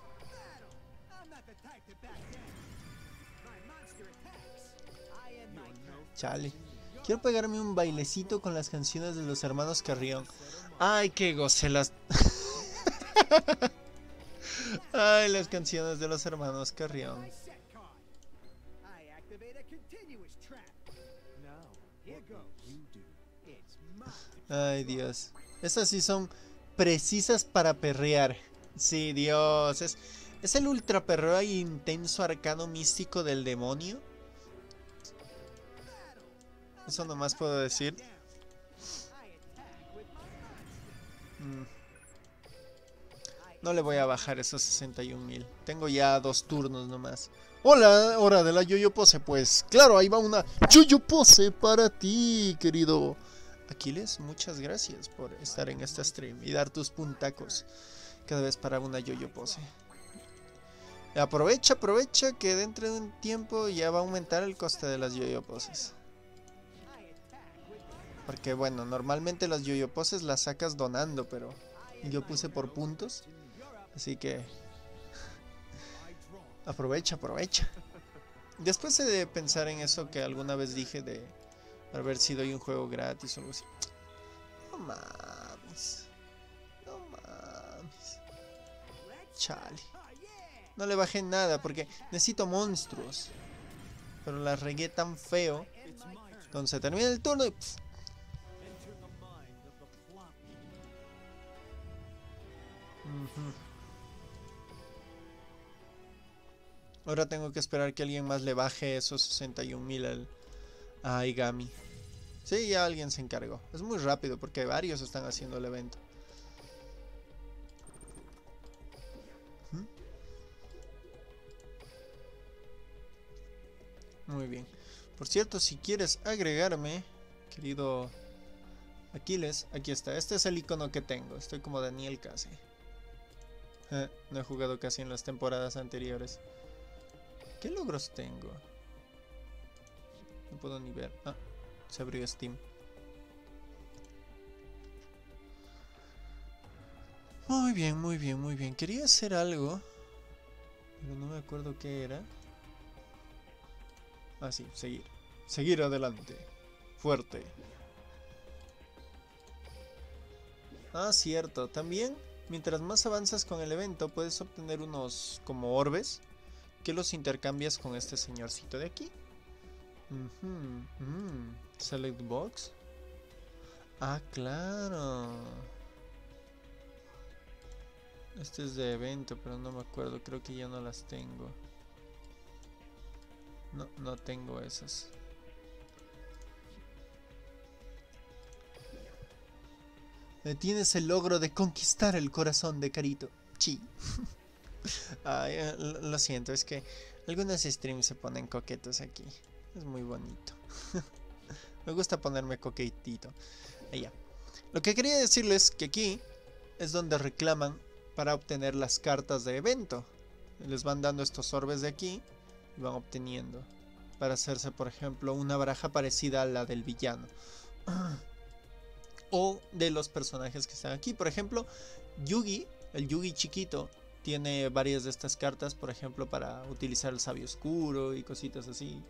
Chale. Quiero pegarme un bailecito con las canciones de los hermanos Carrión. Ay, qué goce las... Ay, las canciones de los hermanos Carrión. Ay, Dios. Estas sí son precisas para perrear. Sí, Dios. Es, es el ultra perreo y intenso arcano místico del demonio. Eso nomás puedo decir. Mm. No le voy a bajar esos sesenta y un mil. Tengo ya dos turnos nomás. Hola, hora de la Yoyo Pose. Pues claro, ahí va una Yoyo Pose para ti, querido Aquiles. Muchas gracias por estar en esta stream y dar tus puntacos cada vez para una Yoyo Pose. Aprovecha, aprovecha que dentro de un tiempo ya va a aumentar el coste de las Yoyo Poses. Porque bueno, normalmente las Yoyo Poses las sacas donando, pero yo puse por puntos. Así que aprovecha, aprovecha. Después he de pensar en eso que alguna vez dije de a ver si doy un juego gratis o algo así. No mames. No mames. Chale. No le bajé nada porque necesito monstruos. Pero la regué tan feo. Entonces se termina el turno y... Pff. Uh-huh. Ahora tengo que esperar que alguien más le baje esos sesenta y un mil al, a Aigami. Sí, ya alguien se encargó. Es muy rápido porque varios están haciendo el evento. ¿Mm? Muy bien. Por cierto, si quieres agregarme, querido Aquiles, aquí está. Este es el icono que tengo. Estoy como Daniel Case. Eh, no he jugado casi en las temporadas anteriores. ¿Qué logros tengo? No puedo ni ver. Ah, se abrió Steam. Muy bien, muy bien, muy bien. Quería hacer algo, pero no me acuerdo qué era. Ah, sí, seguir. Seguir adelante. Fuerte. Ah, cierto. También, mientras más avanzas con el evento, puedes obtener unos como orbes que los intercambias con este señorcito de aquí. Uh-huh. mm. Select box. Ah, claro. Este es de evento, pero no me acuerdo. Creo que ya no las tengo. No, no tengo esas. Tienes el logro de conquistar el corazón de Carito. Sí. Ay, lo siento, es que algunos streams se ponen coquetos aquí. Es muy bonito. Me gusta ponerme coquetito. Allá. Lo que quería decirles que aquí es donde reclaman para obtener las cartas de evento. Les van dando estos orbes de aquí y van obteniendo para hacerse, por ejemplo, una baraja parecida a la del villano o de los personajes que están aquí. Por ejemplo, Yugi, el Yugi chiquito, tiene varias de estas cartas, por ejemplo, para utilizar el sabio oscuro y cositas así.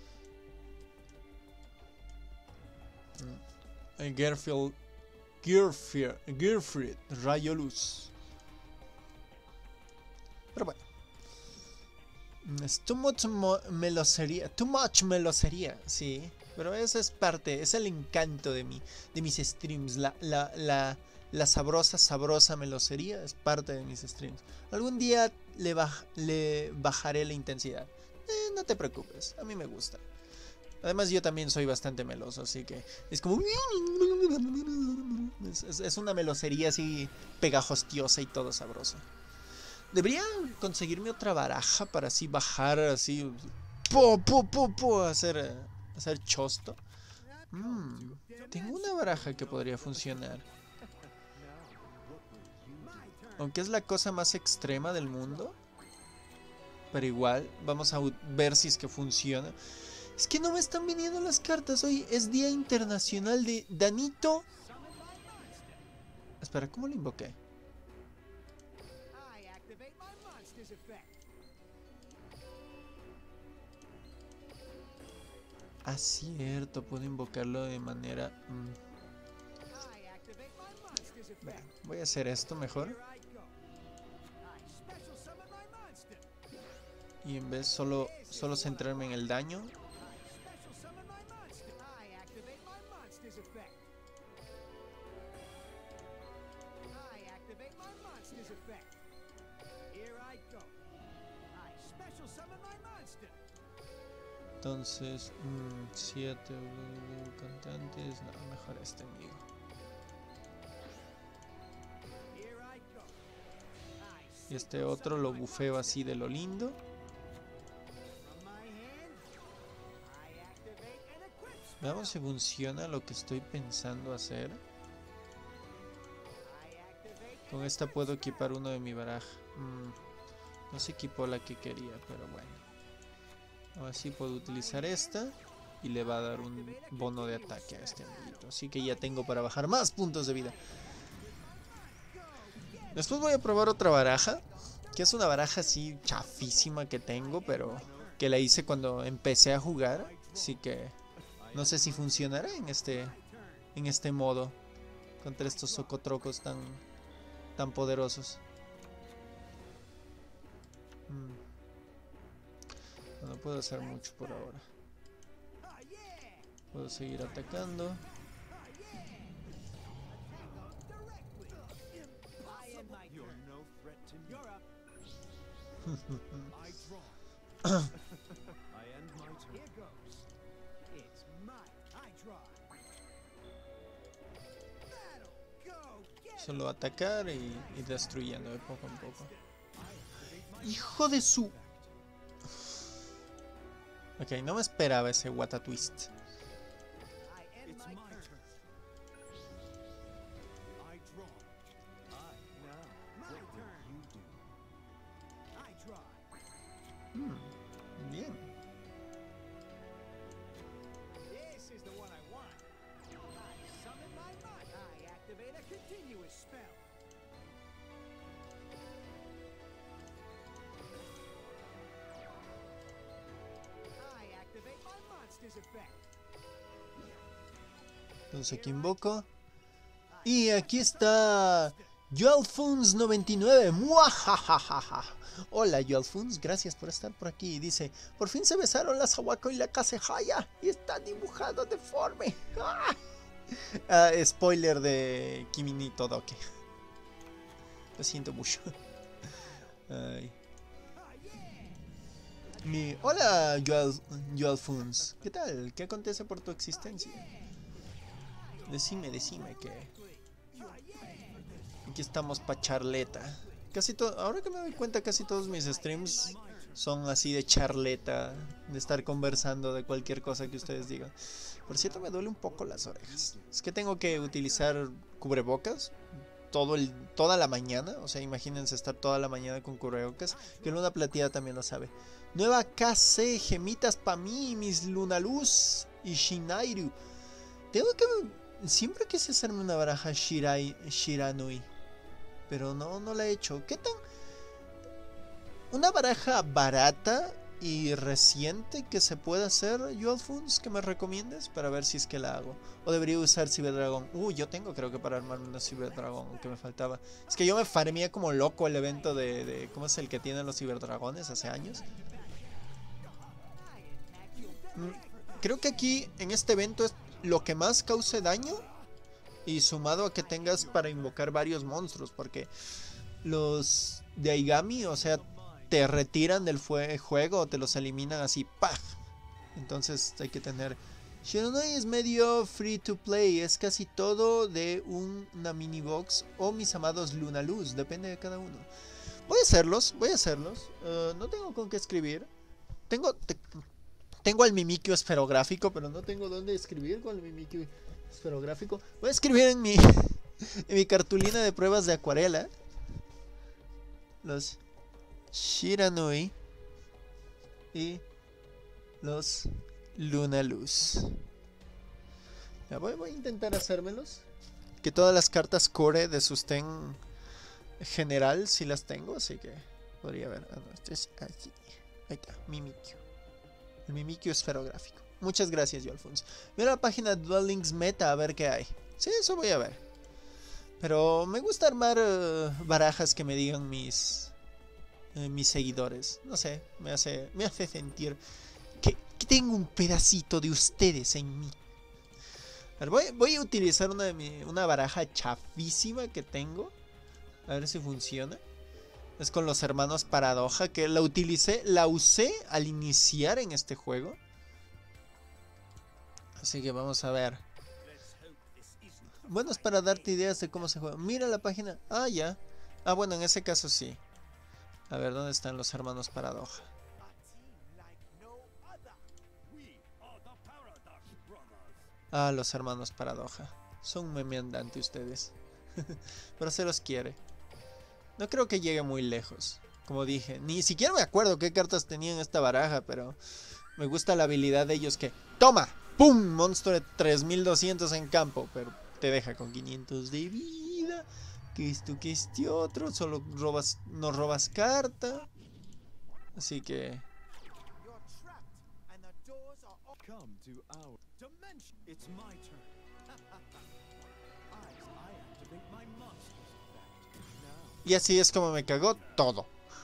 Garfield, Gearfried, Gearfried, Rayo Luz. Pero bueno, es too much melosería, too much melosería, sí. Pero esa es parte, es el encanto de mi, de mis streams. La, la, la, la sabrosa, sabrosa melosería es parte de mis streams. Algún día le, baj, le bajaré la intensidad. Eh, no te preocupes, a mí me gusta. Además yo también soy bastante meloso, así que es como... Es, es, es una melosería así pegajostiosa y todo sabroso. Debería conseguirme otra baraja para así bajar, así... Po, po, po, po, hacer, hacer chosto. Mm, tengo una baraja que podría funcionar. Aunque es la cosa más extrema del mundo. Pero igual, vamos a ver si es que funciona. Es que no me están viniendo las cartas. Hoy es Día Internacional de Danito. Espera, ¿cómo lo invoqué? Ah, cierto, puedo invocarlo de manera... Mm. Vean, voy a hacer esto mejor. Y en vez solo, solo centrarme en el daño. Entonces, mmm, siete cantantes. No, mejor este amigo. Y este otro lo bufeo así de lo lindo. Veamos si funciona lo que estoy pensando hacer. Con esta puedo equipar uno de mi baraja. Mm, no se equipó la que quería, pero bueno. Ahora sí puedo utilizar esta. Y le va a dar un bono de ataque a este amiguito. Así que ya tengo para bajar más puntos de vida. Después voy a probar otra baraja. Que es una baraja así chafísima que tengo. Pero que la hice cuando empecé a jugar. Así que no sé si funcionará en este, en este modo. Contra estos socotrocos tan, tan poderosos. Mm. No puedo hacer mucho por ahora. Puedo seguir atacando. Solo atacar y, y destruyendo de poco en poco. ¡Hijo de su! Ok, no me esperaba ese What a Twist. Hmm, bien. Entonces aquí invoco. Y aquí está Joelfuns noventa y nueve. ¡Muajajajaja! Hola Joelfuns, gracias por estar por aquí. Dice, por fin se besaron la Sawako y la Kasehaya y están dibujados deforme. ¡Ah! Ah, spoiler de Kimi ni Todoke. Lo siento mucho. Ay. Mi... Hola Joel, Joelfuns, ¿qué tal? ¿Qué acontece por tu existencia? Decime, decime que... Aquí estamos pa' charleta. Casi todo, ahora que me doy cuenta, casi todos mis streams son así de charleta, de estar conversando de cualquier cosa que ustedes digan. Por cierto, me duele un poco las orejas. Es que tengo que utilizar cubrebocas todo el, toda la mañana. O sea, imagínense estar toda la mañana con cubrebocas. Que Luna Plateada también lo sabe. Nueva K C, gemitas pa' mí, mis Lunaluz y Shinairu. Tengo que... Siempre quise hacerme una baraja Shirai, Shiranui. Pero no, no la he hecho. ¿Qué tan...? Una baraja barata y reciente que se pueda hacer, Alphonse, que me recomiendes para ver si es que la hago. O debería usar Ciberdragón. Uh, yo tengo creo que para armarme una Ciberdragón que me faltaba. Es que yo me farmía como loco el evento de, de ¿cómo es el que tienen los Ciberdragones hace años? Creo que aquí en este evento es lo que más cause daño. Y sumado a que tengas para invocar varios monstruos. Porque los de Aigami, o sea, te retiran del juego o te los eliminan así, ¡paf! Entonces hay que tener... Shiranui es medio free to play, es casi todo de un, una mini box o mis amados Lunaluz, depende de cada uno. Voy a hacerlos, voy a hacerlos, uh, no tengo con qué escribir. Tengo te, tengo el Mimikyu esferográfico, pero no tengo dónde escribir con el Mimikyu esferográfico. Voy a escribir en mi, en mi cartulina de pruebas de acuarela. Los... Shiranui y los Lunaluz. Ya voy, voy a intentar hacérmelos. Que todas las cartas core de sostén general si las tengo, así que podría ver. Ah, no, este es aquí. Ahí está, Mimikyu. El Mimikyu esferográfico. Muchas gracias, yo Alfonso. Mira la página Duel Links Meta a ver qué hay. Sí, eso voy a ver. Pero me gusta armar uh, barajas que me digan mis... Eh, mis seguidores, no sé, me hace, me hace sentir que, que tengo un pedacito de ustedes en mí. A ver, voy, voy a utilizar una, de mi, una baraja chafísima que tengo, a ver si funciona. Es con los hermanos Paradoja, que la utilicé, la usé al iniciar en este juego. Así que vamos a ver. Bueno, es para darte ideas de cómo se juega. Mira la página, ah ya, ah bueno, en ese caso sí. A ver, ¿dónde están los hermanos Paradoja? Ah, los hermanos Paradoja. Son un meme andante ustedes. Pero se los quiere. No creo que llegue muy lejos. Como dije, ni siquiera me acuerdo qué cartas tenían esta baraja, pero me gusta la habilidad de ellos que... ¡Toma! ¡Pum! Monstruo de tres mil doscientos en campo, pero te deja con quinientos de vida. Que esto, que este otro, solo robas, no robas carta. Así que... Y así es como me cagó todo.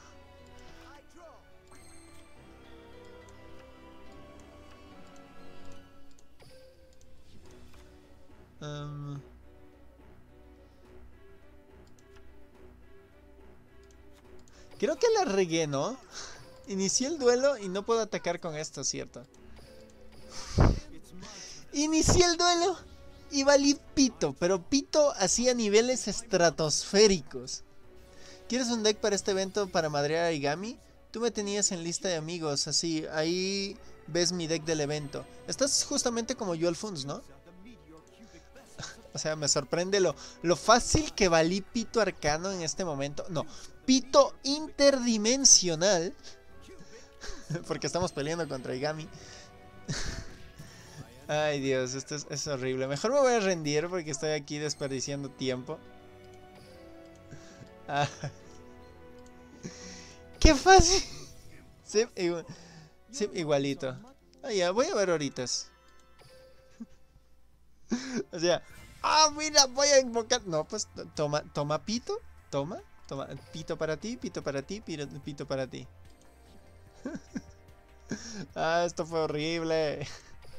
Um... Creo que la regué, ¿no? Inicié el duelo y no puedo atacar con esto, ¿cierto? Inicié el duelo y valí pito, pero pito hacía niveles estratosféricos. ¿Quieres un deck para este evento para madrear a Aigami? Tú me tenías en lista de amigos, así, ahí ves mi deck del evento. Estás justamente como yo, Alphonse, ¿no? O sea, me sorprende lo, lo fácil que valí pito arcano en este momento. No, pito interdimensional. Porque estamos peleando contra Aigami. Ay, Dios, esto es, es horrible. Mejor me voy a rendir porque estoy aquí desperdiciando tiempo. Ah. ¡Qué fácil! Sí, igual, sí, igualito. Ah, ya, voy a ver horitas. O sea... ¡Ah, mira! Voy a invocar... No, pues toma, toma pito. Toma, toma. Pito para ti, pito para ti, pito, pito para ti. Ah, esto fue horrible.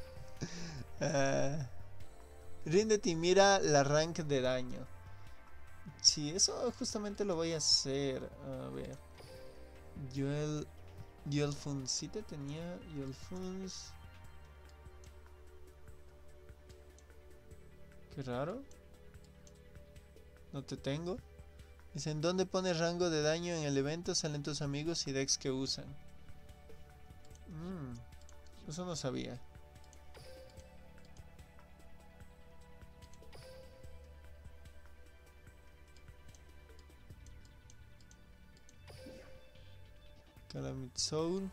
Uh, ríndete y mira la rank de daño. Sí, eso justamente lo voy a hacer. A ver. Joel... Alphonse. ¿Sí te tenía Alphonse? Qué raro. No te tengo. Dicen, ¿dónde pones rango de daño en el evento? Salen tus amigos y decks que usan. Mm, eso no sabía. Calamity Soul.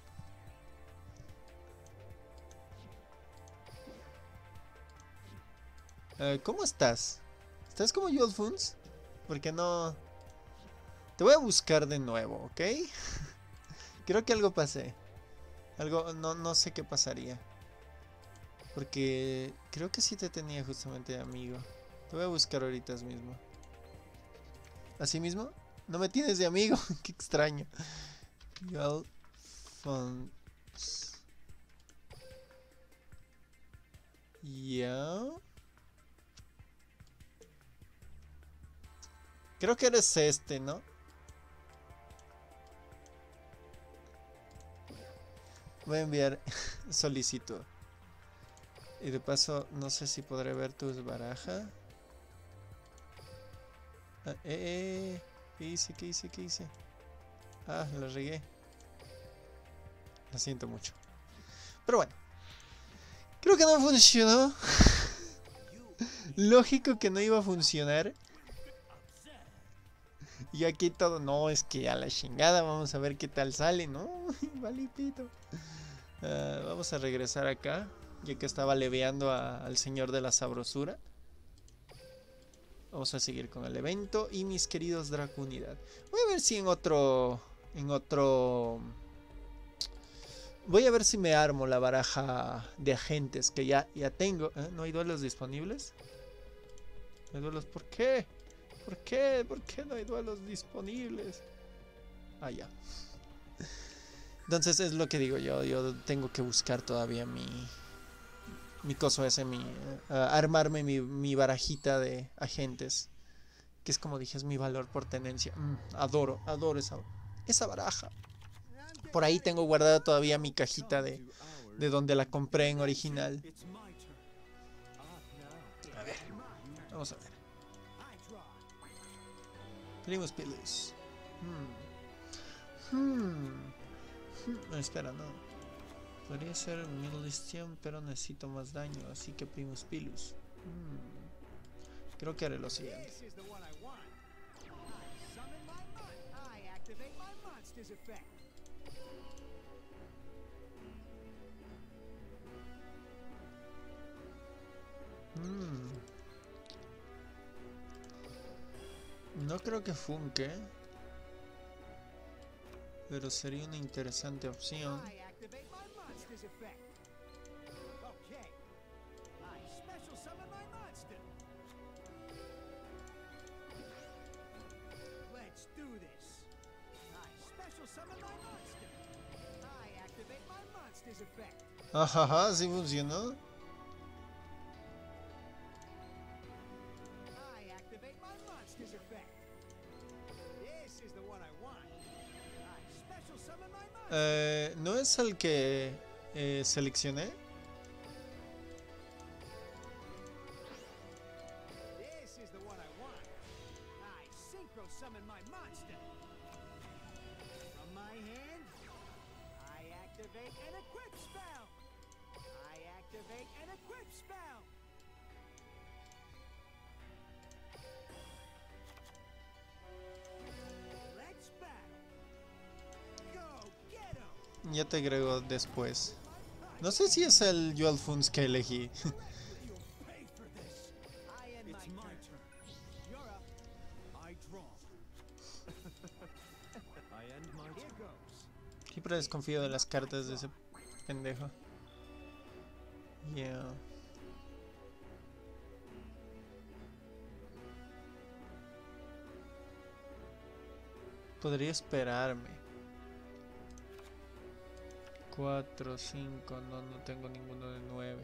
Uh, ¿Cómo estás? ¿Estás como Yolfuns? Porque no... Te voy a buscar de nuevo, ¿ok? Creo que algo pasé. Algo, no, no sé qué pasaría. Porque creo que sí te tenía justamente de amigo. Te voy a buscar ahorita mismo. ¿Así mismo? No me tienes de amigo. Qué extraño. Yolfuns. Ya. Creo que eres este, ¿no? Voy a enviar solicitud. Y de paso, no sé si podré ver tus barajas. Ah, eh, eh, ¿qué hice? ¿Qué hice? ¿Qué hice? Ah, lo regué. Lo siento mucho. Pero bueno. Creo que no funcionó. Lógico que no iba a funcionar. Y aquí todo, no, es que a la chingada, vamos a ver qué tal sale, ¿no? Vale, pito. Uh, vamos a regresar acá, ya que estaba leveando a, al señor de la sabrosura. Vamos a seguir con el evento y mis queridos Dracunidad. Voy a ver si en otro, en otro... Voy a ver si me armo la baraja de agentes que ya, ya tengo. ¿Eh? ¿No hay duelos disponibles? ¿No hay duelos? ¿Por qué? ¿Por qué? ¿Por qué no hay duelos disponibles? Ah, ya. Entonces es lo que digo yo. Yo tengo que buscar todavía mi... Mi coso ese, mi... Uh, armarme mi, mi barajita de agentes. Que es como dije, es mi valor por tenencia. Mm, adoro, adoro esa, esa baraja. Por ahí tengo guardada todavía mi cajita de... De donde la compré en original. A ver. Vamos a ver. Primus Pilus. Hmm. Hmm. Hmm. No, espera, no. Podría ser Middlestian, pero necesito más daño, así que Primus Pilus. Hmm. Creo que haré lo siguiente. Hmm. No creo que funque, pero sería una interesante opción. Ajaja, sí funcionó. Eh, ¿no es el que eh, seleccioné? Ya te agrego después. No sé si es el Yolfuns que elegí. Siempre desconfío de las cartas de ese pendejo. Yeah. Podría esperarme. cuatro, cinco, no, no tengo ninguno de nueve.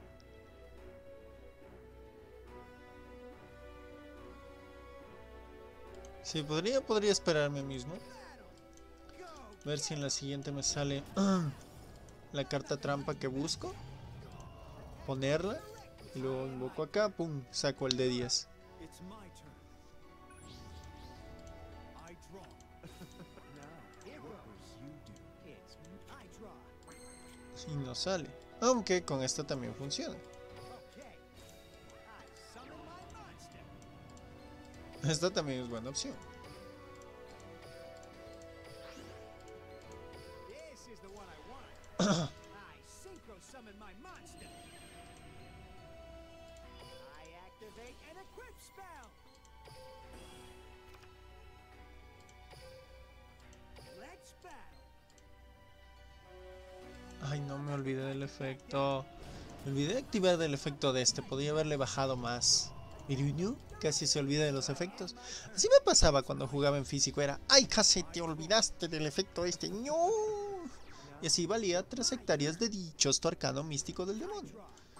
Sí, podría, podría esperarme mismo. Ver si en la siguiente me sale la carta trampa que busco. Ponerla. Y luego invoco acá, pum, saco el de diez. Y no sale. Aunque con esto también funciona. Esta también es buena opción. Ay, no me olvidé del efecto. Me olvidé de activar el efecto de este. Podría haberle bajado más. Miruñu casi se olvida de los efectos. Así me pasaba cuando jugaba en físico. Era, ay, casi te olvidaste del efecto este. ¡No! Y así valía tres hectáreas de dichoso arcano místico del demonio.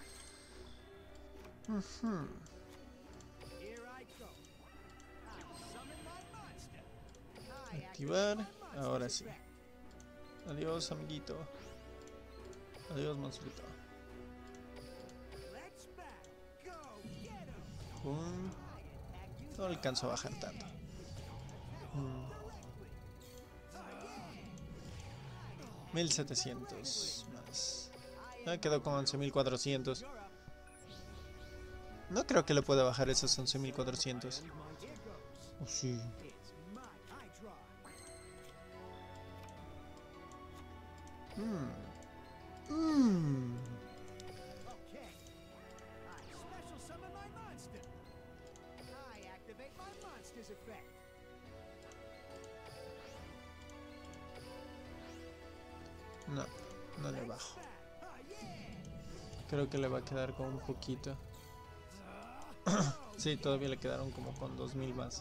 Uh-huh. Activar. Ahora sí. Adiós, amiguito. Adiós, monstruito. Um, no alcanzo a bajar tanto. Um, mil setecientos más. Me quedo con once mil cuatrocientos. No creo que le pueda bajar esos once mil cuatrocientos. Oh, sí. Mm. Mm. No, no le bajo. Creo que le va a quedar con un poquito. Sí, todavía le quedaron como con dos mil más.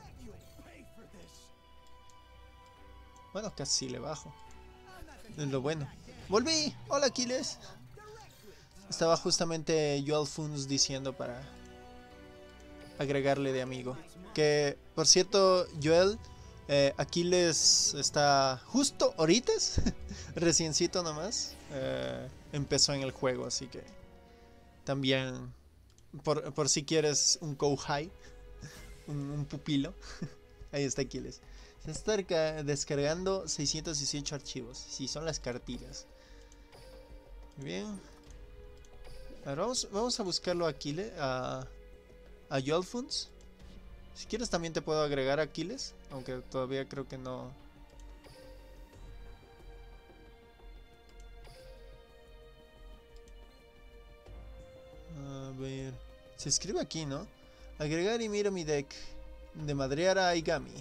Bueno, casi le bajo. Es lo bueno. ¡Volví! ¡Hola, Aquiles! Estaba justamente Joel Funs diciendo para agregarle de amigo. Que, por cierto, Joel, eh, Aquiles está justo ahorita, reciencito nomás, eh, empezó en el juego, así que también, por, por si quieres un Kouhai, un, un pupilo, ahí está Aquiles. Se está descargando seiscientos dieciocho archivos. Sí, son las cartillas. Bien. Ahora vamos, vamos a buscarlo a Aquiles. A, a Yolfuns. Si quieres también te puedo agregar a Aquiles. Aunque todavía creo que no. A ver. Se escribe aquí, ¿no? Agregar y miro mi deck. De madrear a Aigami.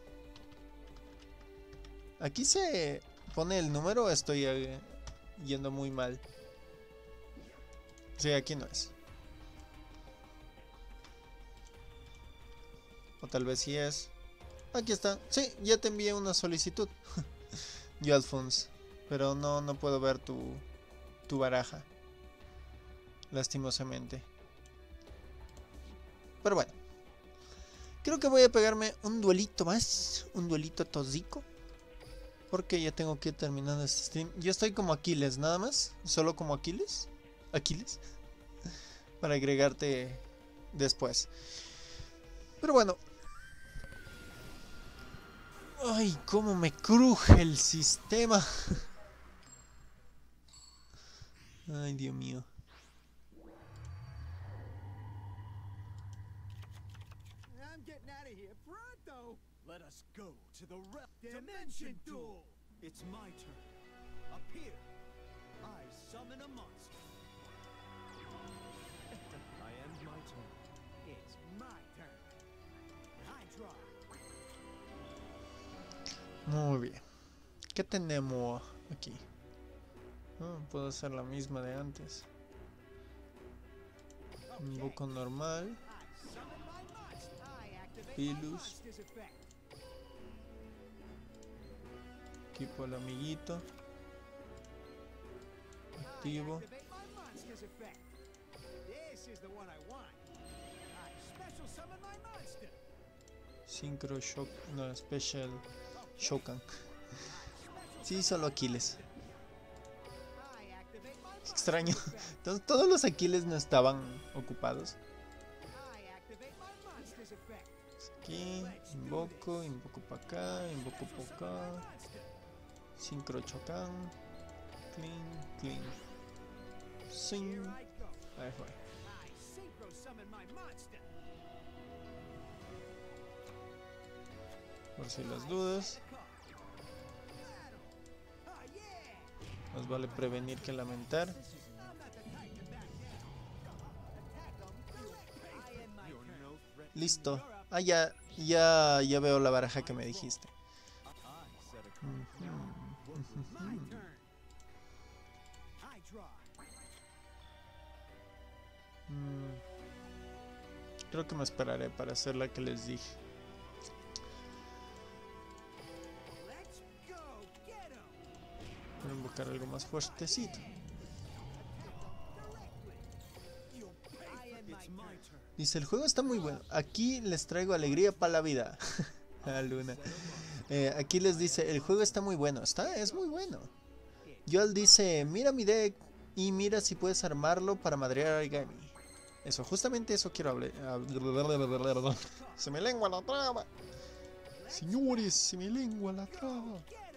¿Aquí se pone el número o estoy eh, yendo muy mal? Sí, aquí no es. O tal vez sí es. Aquí está. Sí, ya te envié una solicitud. Yo, Alphonse. Pero no, no puedo ver tu, tu baraja. Lastimosamente. Pero bueno. Creo que voy a pegarme un duelito más. Un duelito tosico. Porque ya tengo que ir terminando este stream. Yo estoy como Aquiles, nada más. Solo como Aquiles. Aquiles. Para agregarte después. Pero bueno. Ay, cómo me cruje el sistema. Ay, Dios mío. Let us go to the realm Dimension Duel. It's my turn. Appear. I summon a monster. I end my turn. It's my turn. I draw. Muy bien. ¿Qué tenemos aquí? Oh, puedo hacer la misma de antes. Invoco normal. Pilus. Equipo al amiguito. Activo. Synchro Shock. No, Special Shokan. Sí, solo Aquiles. Extraño. Entonces, todos los Aquiles no estaban ocupados. Aquí, invoco, invoco para acá, invoco para acá. Synchro Shokan. Clean, clean. Sing. Ahí fue. Por si las dudas. Más vale prevenir que lamentar. Listo. Ah, ya, ya, ya veo la baraja que me dijiste. Mm, creo que me esperaré para hacer la que les dije. Voy a invocar algo más fuertecito. Dice, el juego está muy bueno. Aquí les traigo alegría para la vida. A Luna. Eh, aquí les dice, el juego está muy bueno. Está, es muy bueno. Joel dice, mira mi deck y mira si puedes armarlo para madrear a Aigami. Eso, justamente eso quiero hablar. Se me lengua la traba. Señores, se me lengua la traba.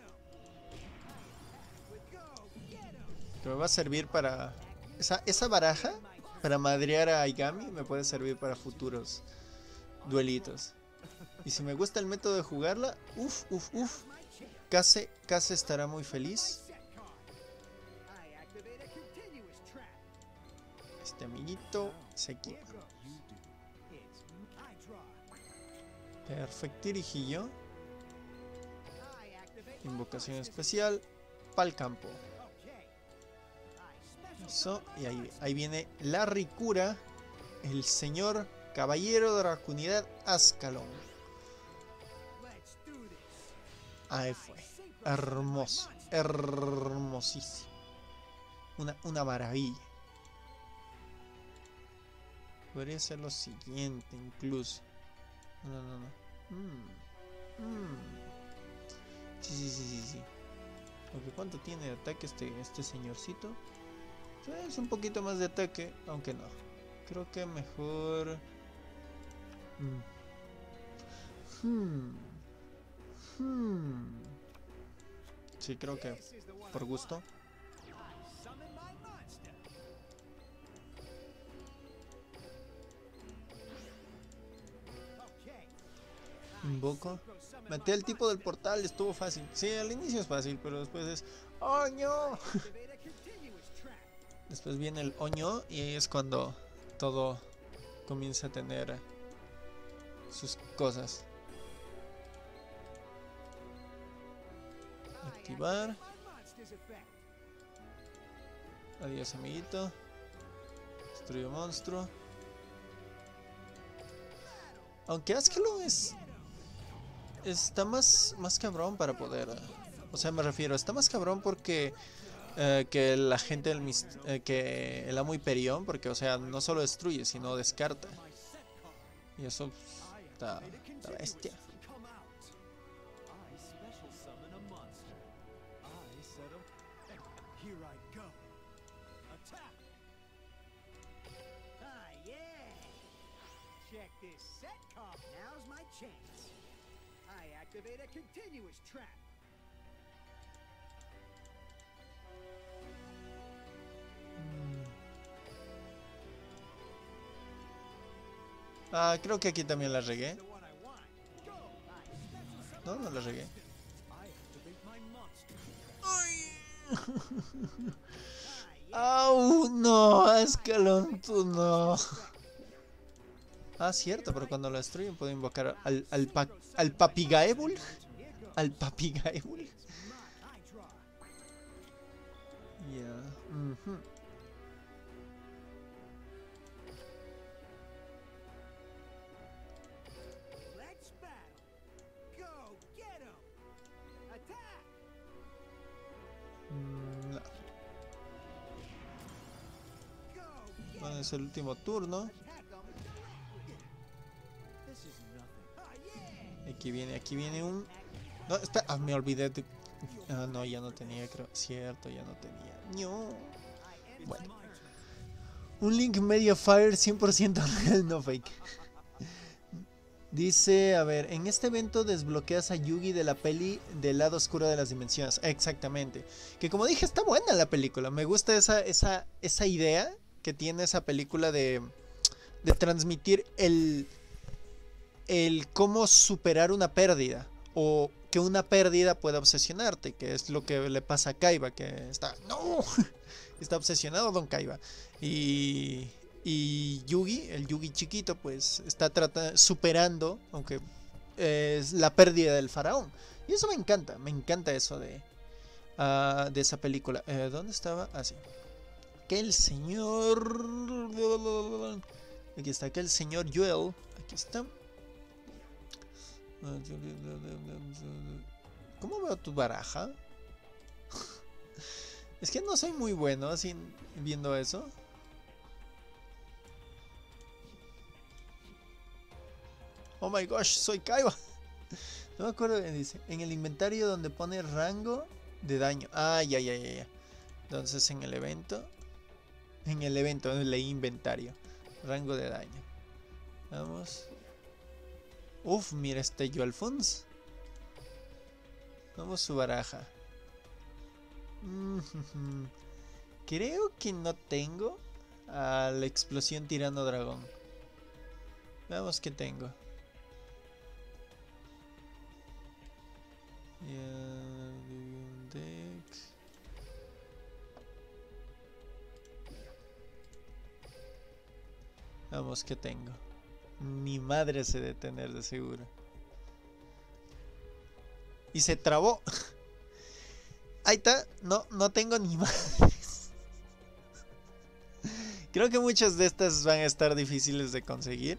Que me va a servir para... Esa, esa baraja, para madrear a Aigami, me puede servir para futuros duelitos. Y si me gusta el método de jugarla, uff, uff, uff. Kase, Kase estará muy feliz. Este amiguito se equipa. Perfectirijillo. Invocación especial. Pa'l campo. Eso. Y ahí, ahí viene la ricura. El señor caballero de la comunidad Ascalon. Ahí fue. Hermoso. Hermosísimo. Una, una maravilla. Podría ser lo siguiente incluso. No, no, no. Mm. Mm. Sí, sí, sí, sí, sí. Aunque ¿cuánto tiene de ataque este, este señorcito? Es un poquito más de ataque, aunque no. Creo que mejor... Mm. Hmm. Hmm. Sí, creo que por gusto. Invoco. Maté al tipo del portal, estuvo fácil. Sí, al inicio es fácil, pero después es... ¡Oño! Después viene el oño y ahí es cuando todo comienza a tener sus cosas. Activar. Adiós, amiguito. Destruye monstruo. Aunque Ascalon es... Está más, más cabrón para poder... O sea, me refiero, está más cabrón porque... Eh, que la gente del mis, eh, que el amo Hiperión, porque, o sea, no solo destruye, sino descarta. Y eso pues, está, está bestia. Ah, creo que aquí también la regué. No, no la regué. ¡Au! No, Ascalon, tú no. Ah, cierto, pero cuando lo destruyen puedo invocar al, al, pa, al Papigaebul. Al Papigaebul. Ya. Yeah. Uh-huh. No. Bueno, es el último turno. Aquí viene, aquí viene un... No, espera, ah, me olvidé de... Ah, no, ya no tenía, creo. Cierto, ya no tenía. No. Bueno. Un Link Mediafire cien por ciento real, no fake. Dice, a ver, en este evento desbloqueas a Yugi de la peli del lado oscuro de las dimensiones. Exactamente. Que como dije, está buena la película. Me gusta esa, esa, esa idea que tiene esa película de, de transmitir el, el cómo superar una pérdida. O que una pérdida pueda obsesionarte, que es lo que le pasa a Kaiba, que está... ¡No! Está obsesionado Don Kaiba. Y... Y Yugi, el Yugi chiquito, pues está tratando, superando, aunque es la pérdida del faraón. Y eso me encanta, me encanta eso de, uh, de esa película. Eh, ¿Dónde estaba? Ah, sí. Que el señor... Aquí está, que el señor Joel. Aquí está. ¿Cómo veo tu baraja? Es que no soy muy bueno así viendo eso. Oh my gosh, soy Kaiba. No me acuerdo qué dice. En el inventario donde pone rango de daño. Ah, ya, ya, ya, ya. Entonces en el evento. En el evento, en el inventario. Rango de daño. Vamos. Uf, mira este yo Alphonse. Vamos su baraja. Mm-hmm. Creo que no tengo a la explosión tirano dragón. Veamos qué tengo. Vamos, ¿qué tengo? Mi madre se debe tener de seguro. Y se trabó. Ahí está. No, no tengo ni madres. Creo que muchas de estas van a estar difíciles de conseguir.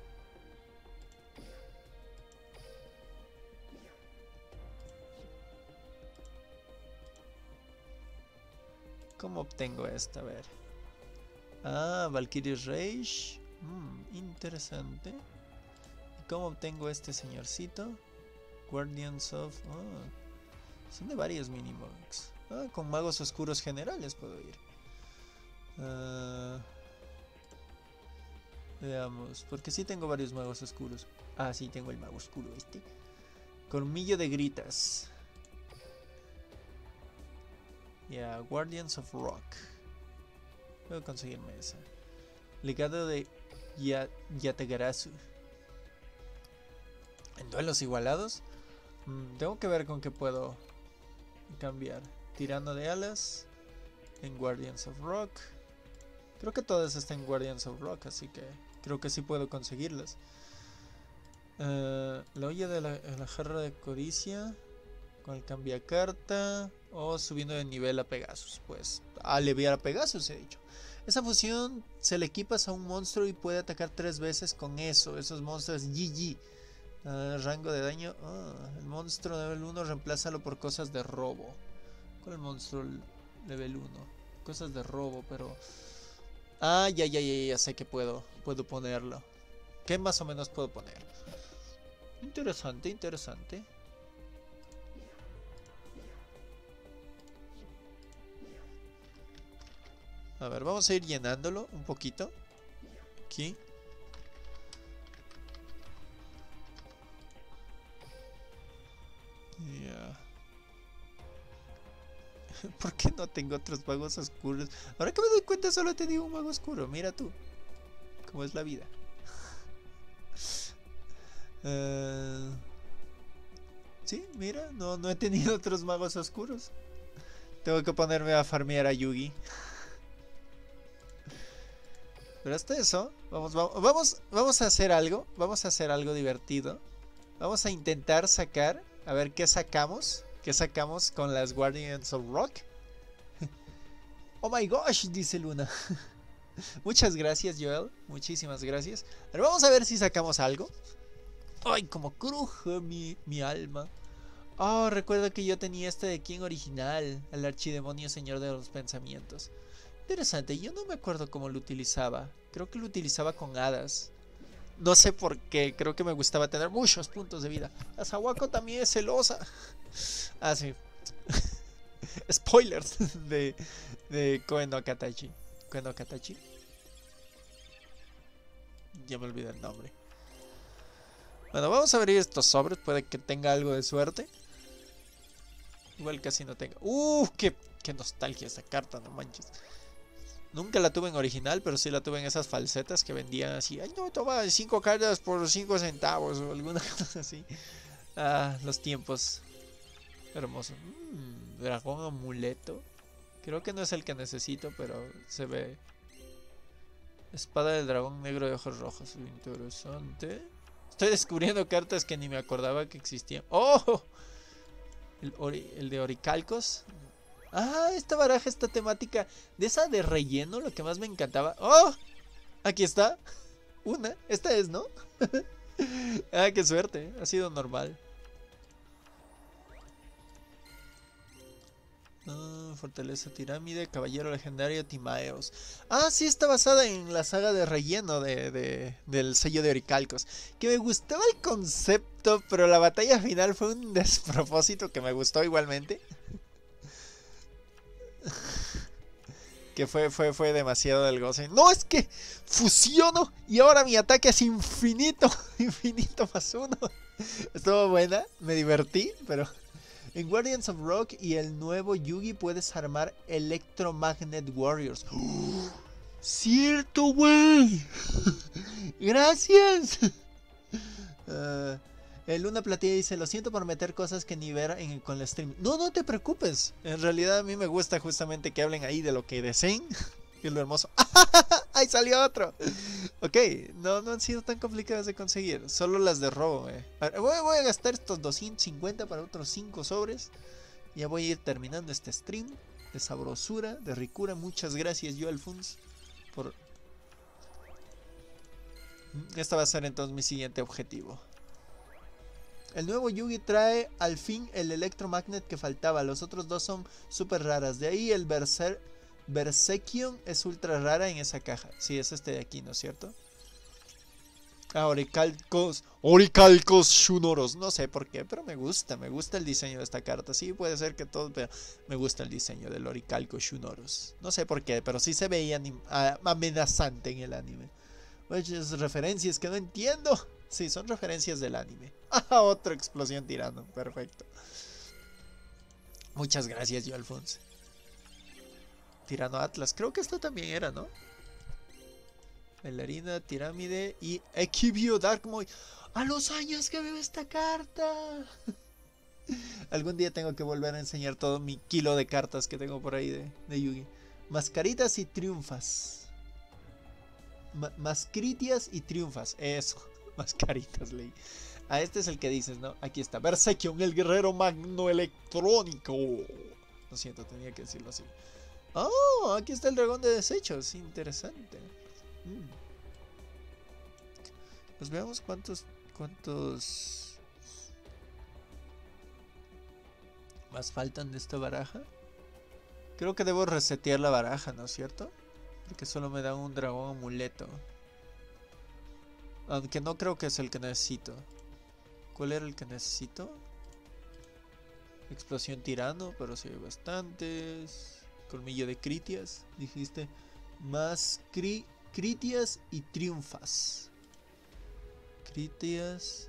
¿Cómo obtengo esta? A ver. Ah, Valkyrie's Rage. Mm, interesante. ¿Cómo obtengo este señorcito? Guardians of... Oh, son de varios minimogs. Ah, con magos oscuros generales puedo ir. Uh, veamos, porque sí tengo varios magos oscuros. Ah, sí, tengo el mago oscuro este. Colmillo de gritas. Ya, yeah, Guardians of Rock. Voy a conseguirme esa. Legado de ya Yategarasu. En duelos igualados. Mm, tengo que ver con qué puedo cambiar. Tirano de alas. En Guardians of Rock. Creo que todas están en Guardians of Rock, así que creo que sí puedo conseguirlas. Uh, la olla de la, la jarra de codicia. Con el cambiacarta. O subiendo de nivel a Pegasus. Pues aliviar a Pegasus, he dicho. Esa fusión se le equipas a un monstruo y puede atacar tres veces con eso. Esos monstruos G G. Uh, rango de daño. Oh, el monstruo nivel uno reemplázalo por cosas de robo. ¿Cuál es el monstruo nivel uno? Cosas de robo, pero... Ah, ya, ya, ya, ya sé que puedo, puedo ponerlo. ¿Qué más o menos puedo poner? Interesante, interesante. A ver, vamos a ir llenándolo un poquito. Aquí. Ya. ¿Por qué no tengo otros magos oscuros? Ahora que me doy cuenta solo he tenido un mago oscuro. Mira tú. Cómo es la vida. uh, sí, mira. No, no he tenido otros magos oscuros. Tengo que ponerme a farmear a Yugi. Pero hasta eso, vamos, vamos, vamos, vamos a hacer algo. Vamos a hacer algo divertido. Vamos a intentar sacar. A ver qué sacamos. ¿Qué sacamos con las Guardians of Rock? Oh my gosh, dice Luna. Muchas gracias, Joel. Muchísimas gracias. Pero vamos a ver si sacamos algo. Ay, como cruje mi, mi alma. Oh, recuerdo que yo tenía este de King original. El archidemonio señor de los pensamientos. Interesante, yo no me acuerdo cómo lo utilizaba. Creo que lo utilizaba con hadas. No sé por qué, creo que me gustaba tener muchos puntos de vida. La Sawako también es celosa. Ah, sí. Spoilers de, de Koen no Katachi. Koen no Katachi. Ya me olvidé el nombre. Bueno, vamos a abrir estos sobres. Puede que tenga algo de suerte. Igual casi no tenga. Uff, qué, qué nostalgia esa carta, no manches. Nunca la tuve en original, pero sí la tuve en esas falsetas que vendían así. Ay, no, toma cinco cartas por cinco centavos o alguna cosa así. Ah, los tiempos. Hermoso. Mm, dragón amuleto. Creo que no es el que necesito, pero se ve. Espada del dragón negro de ojos rojos. Interesante. Estoy descubriendo cartas que ni me acordaba que existían. ¡Oh! El, ori, el de Oricalcos. Ah, esta baraja, esta temática de esa de relleno, lo que más me encantaba. ¡Oh! Aquí está. Una. Esta es, ¿no? Ah, qué suerte. Ha sido normal. Ah, Fortaleza Tirámide, Caballero Legendario Timaeos. Ah, sí, está basada en la saga de relleno de, de, del sello de Oricalcos. Que me gustaba el concepto, pero la batalla final fue un despropósito que me gustó igualmente. Que fue, fue, fue demasiado del goce. No, es que fusiono y ahora mi ataque es infinito. Infinito más uno. Estuvo buena, me divertí, pero... En Guardians of Rock y el nuevo Yugi puedes armar Electromagnet Warriors. ¡Oh! ¡Cierto, güey! ¡Gracias! Uh, el Luna Platilla dice, lo siento por meter cosas que ni ver en, con el stream. No, no te preocupes. En realidad a mí me gusta justamente que hablen ahí de lo que deseen. Que es lo hermoso. ¡Ahí salió otro! Ok, no, no han sido tan complicadas de conseguir. Solo las de robo, eh. Voy, voy a gastar estos doscientos cincuenta para otros cinco sobres. Ya voy a ir terminando este stream de sabrosura, de ricura. Muchas gracias, yo Alphonse, por... Esta va a ser entonces mi siguiente objetivo. El nuevo Yugi trae al fin el Electromagnet que faltaba. Los otros dos son súper raras. De ahí el Berser... Bersekion es ultra rara en esa caja. Sí, es este de aquí, ¿no es cierto? Ah, Oricalcos. Oricalcos Shunoros. No sé por qué, pero me gusta. Me gusta el diseño de esta carta. Sí, puede ser que todo, pero me gusta el diseño del Oricalcos Shunoros. No sé por qué, pero sí se veía amenazante en el anime. Muchas referencias que no entiendo. Sí, son referencias del anime. Ah, otra explosión tirando. Perfecto. Muchas gracias, yo Alphonse. Tirano Atlas, creo que esta también era, ¿no? Bailarina, Tirámide y Equibio Darkmoy. ¡A los años que veo esta carta! Algún día tengo que volver a enseñar todo mi kilo de cartas que tengo por ahí de, de Yugi. Mascaritas y triunfas. Ma Mascritias y triunfas. Eso, mascaritas leí. Ah, este es el que dices, ¿no? Aquí está. Bersekion, el guerrero magno electrónico. Lo siento, tenía que decirlo así. Oh, aquí está el dragón de desechos. Interesante. Mm. Pues veamos cuántos cuántos más faltan de esta baraja. Creo que debo resetear la baraja, ¿no es cierto? Porque solo me da un dragón amuleto. Aunque no creo que es el que necesito. ¿Cuál era el que necesito? Explosión tirano, pero sí hay bastantes. Colmillo de Critias, dijiste. Más cri Critias y triunfas. Critias.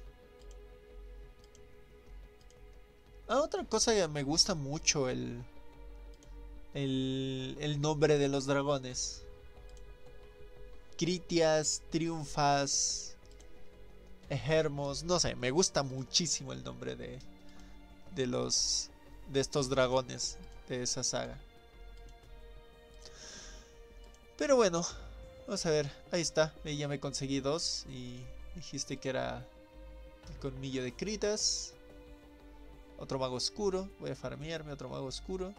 Ah, otra cosa que me gusta mucho el, el el nombre de los dragones. Critias, triunfas, Hermos, no sé, me gusta muchísimo el nombre de de los de estos dragones de esa saga. Pero bueno, vamos a ver, ahí está, ya me conseguí dos y dijiste que era el colmillo de Critas. Otro mago oscuro, voy a farmearme otro mago oscuro.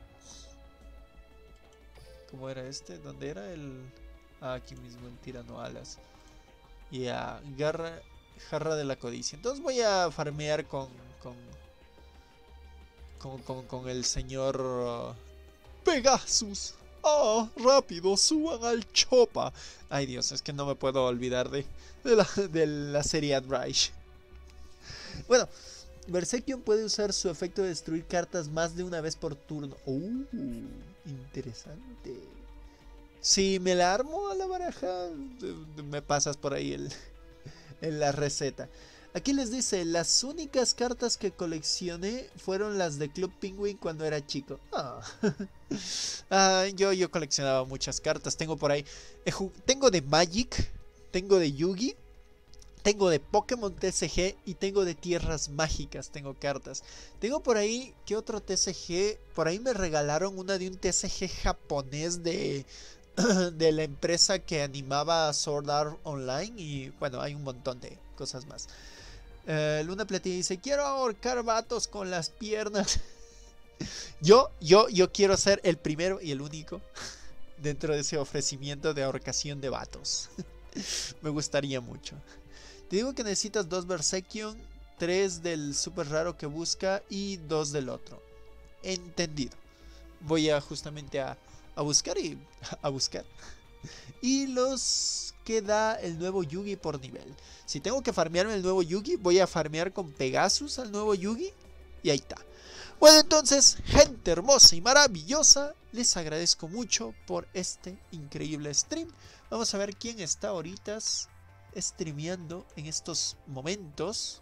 ¿Cómo era este? ¿Dónde era el...? Ah, aquí mismo el tirano alas. Y a garra, jarra de la codicia. Entonces voy a farmear con... Con, con, con, con el señor... Uh, Pegasus. ¡Oh! ¡Rápido! ¡Suban al chopa! Ay Dios, es que no me puedo olvidar de, de, la, de la serie Adrice. Bueno, Bersekion puede usar su efecto de destruir cartas más de una vez por turno. ¡Uh! Interesante. Si me la armo a la baraja, me pasas por ahí el, en la receta. Aquí les dice, las únicas cartas que coleccioné fueron las de Club Penguin cuando era chico. Oh. ah, yo, yo coleccionaba muchas cartas. Tengo por ahí, tengo de Magic, tengo de Yugi, Tengo de Pokémon T C G y tengo de Tierras Mágicas, tengo cartas. Tengo por ahí, ¿qué otro T C G? Por ahí me regalaron una de un T C G japonés de, de la empresa que animaba Sword Art Online. Y bueno, hay un montón de cosas más. Uh, Luna Platina dice, quiero ahorcar vatos con las piernas. Yo, yo, yo quiero ser el primero y el único dentro de ese ofrecimiento de ahorcación de vatos. Me gustaría mucho. Te digo que necesitas dos Berserkion, tres del super raro que busca y dos del otro. Entendido. Voy a justamente a, a buscar y a buscar. Y los que da el nuevo Yugi por nivel. Si tengo que farmearme el nuevo Yugi, voy a farmear con Pegasus al nuevo Yugi. Y ahí está. Bueno, entonces, gente hermosa y maravillosa, les agradezco mucho por este increíble stream. Vamos a ver quién está ahorita streameando en estos momentos.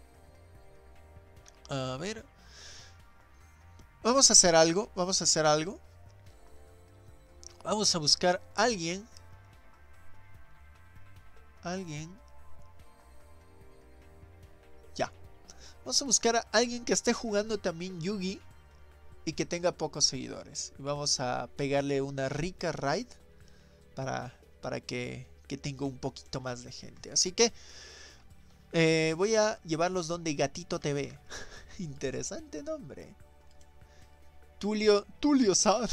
A ver. Vamos a hacer algo. Vamos a hacer algo. Vamos a buscar a alguien. Alguien. Ya. Vamos a buscar a alguien que esté jugando también Yugi y que tenga pocos seguidores. Y vamos a pegarle una rica raid para, para que... que tengo un poquito más de gente. Así que eh, voy a llevarlos donde Gatito T V. Interesante nombre. Tulio, Tulio Sad.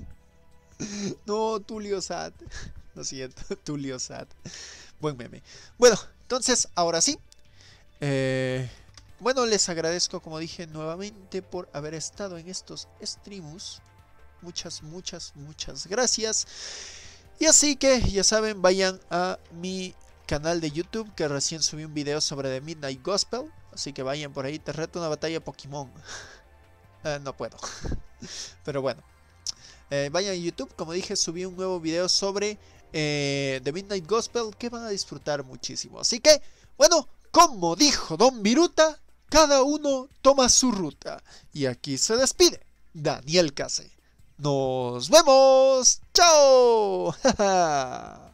No, Tulio Sad. Lo siento, Tulio Sad. Buen meme. Bueno, entonces ahora sí. Eh, bueno, les agradezco, como dije nuevamente, por haber estado en estos streams. Muchas, muchas, muchas gracias. Y así que ya saben, vayan a mi canal de YouTube, que recién subí un video sobre The Midnight Gospel. Así que vayan por ahí, te reto una batalla Pokémon. uh, no puedo. Pero bueno. Eh, vayan a YouTube, como dije, subí un nuevo video sobre eh, The Midnight Gospel, que van a disfrutar muchísimo. Así que, bueno, como dijo Don Viruta, cada uno toma su ruta. Y aquí se despide Daniel Case. ¡Nos vemos! ¡Chao!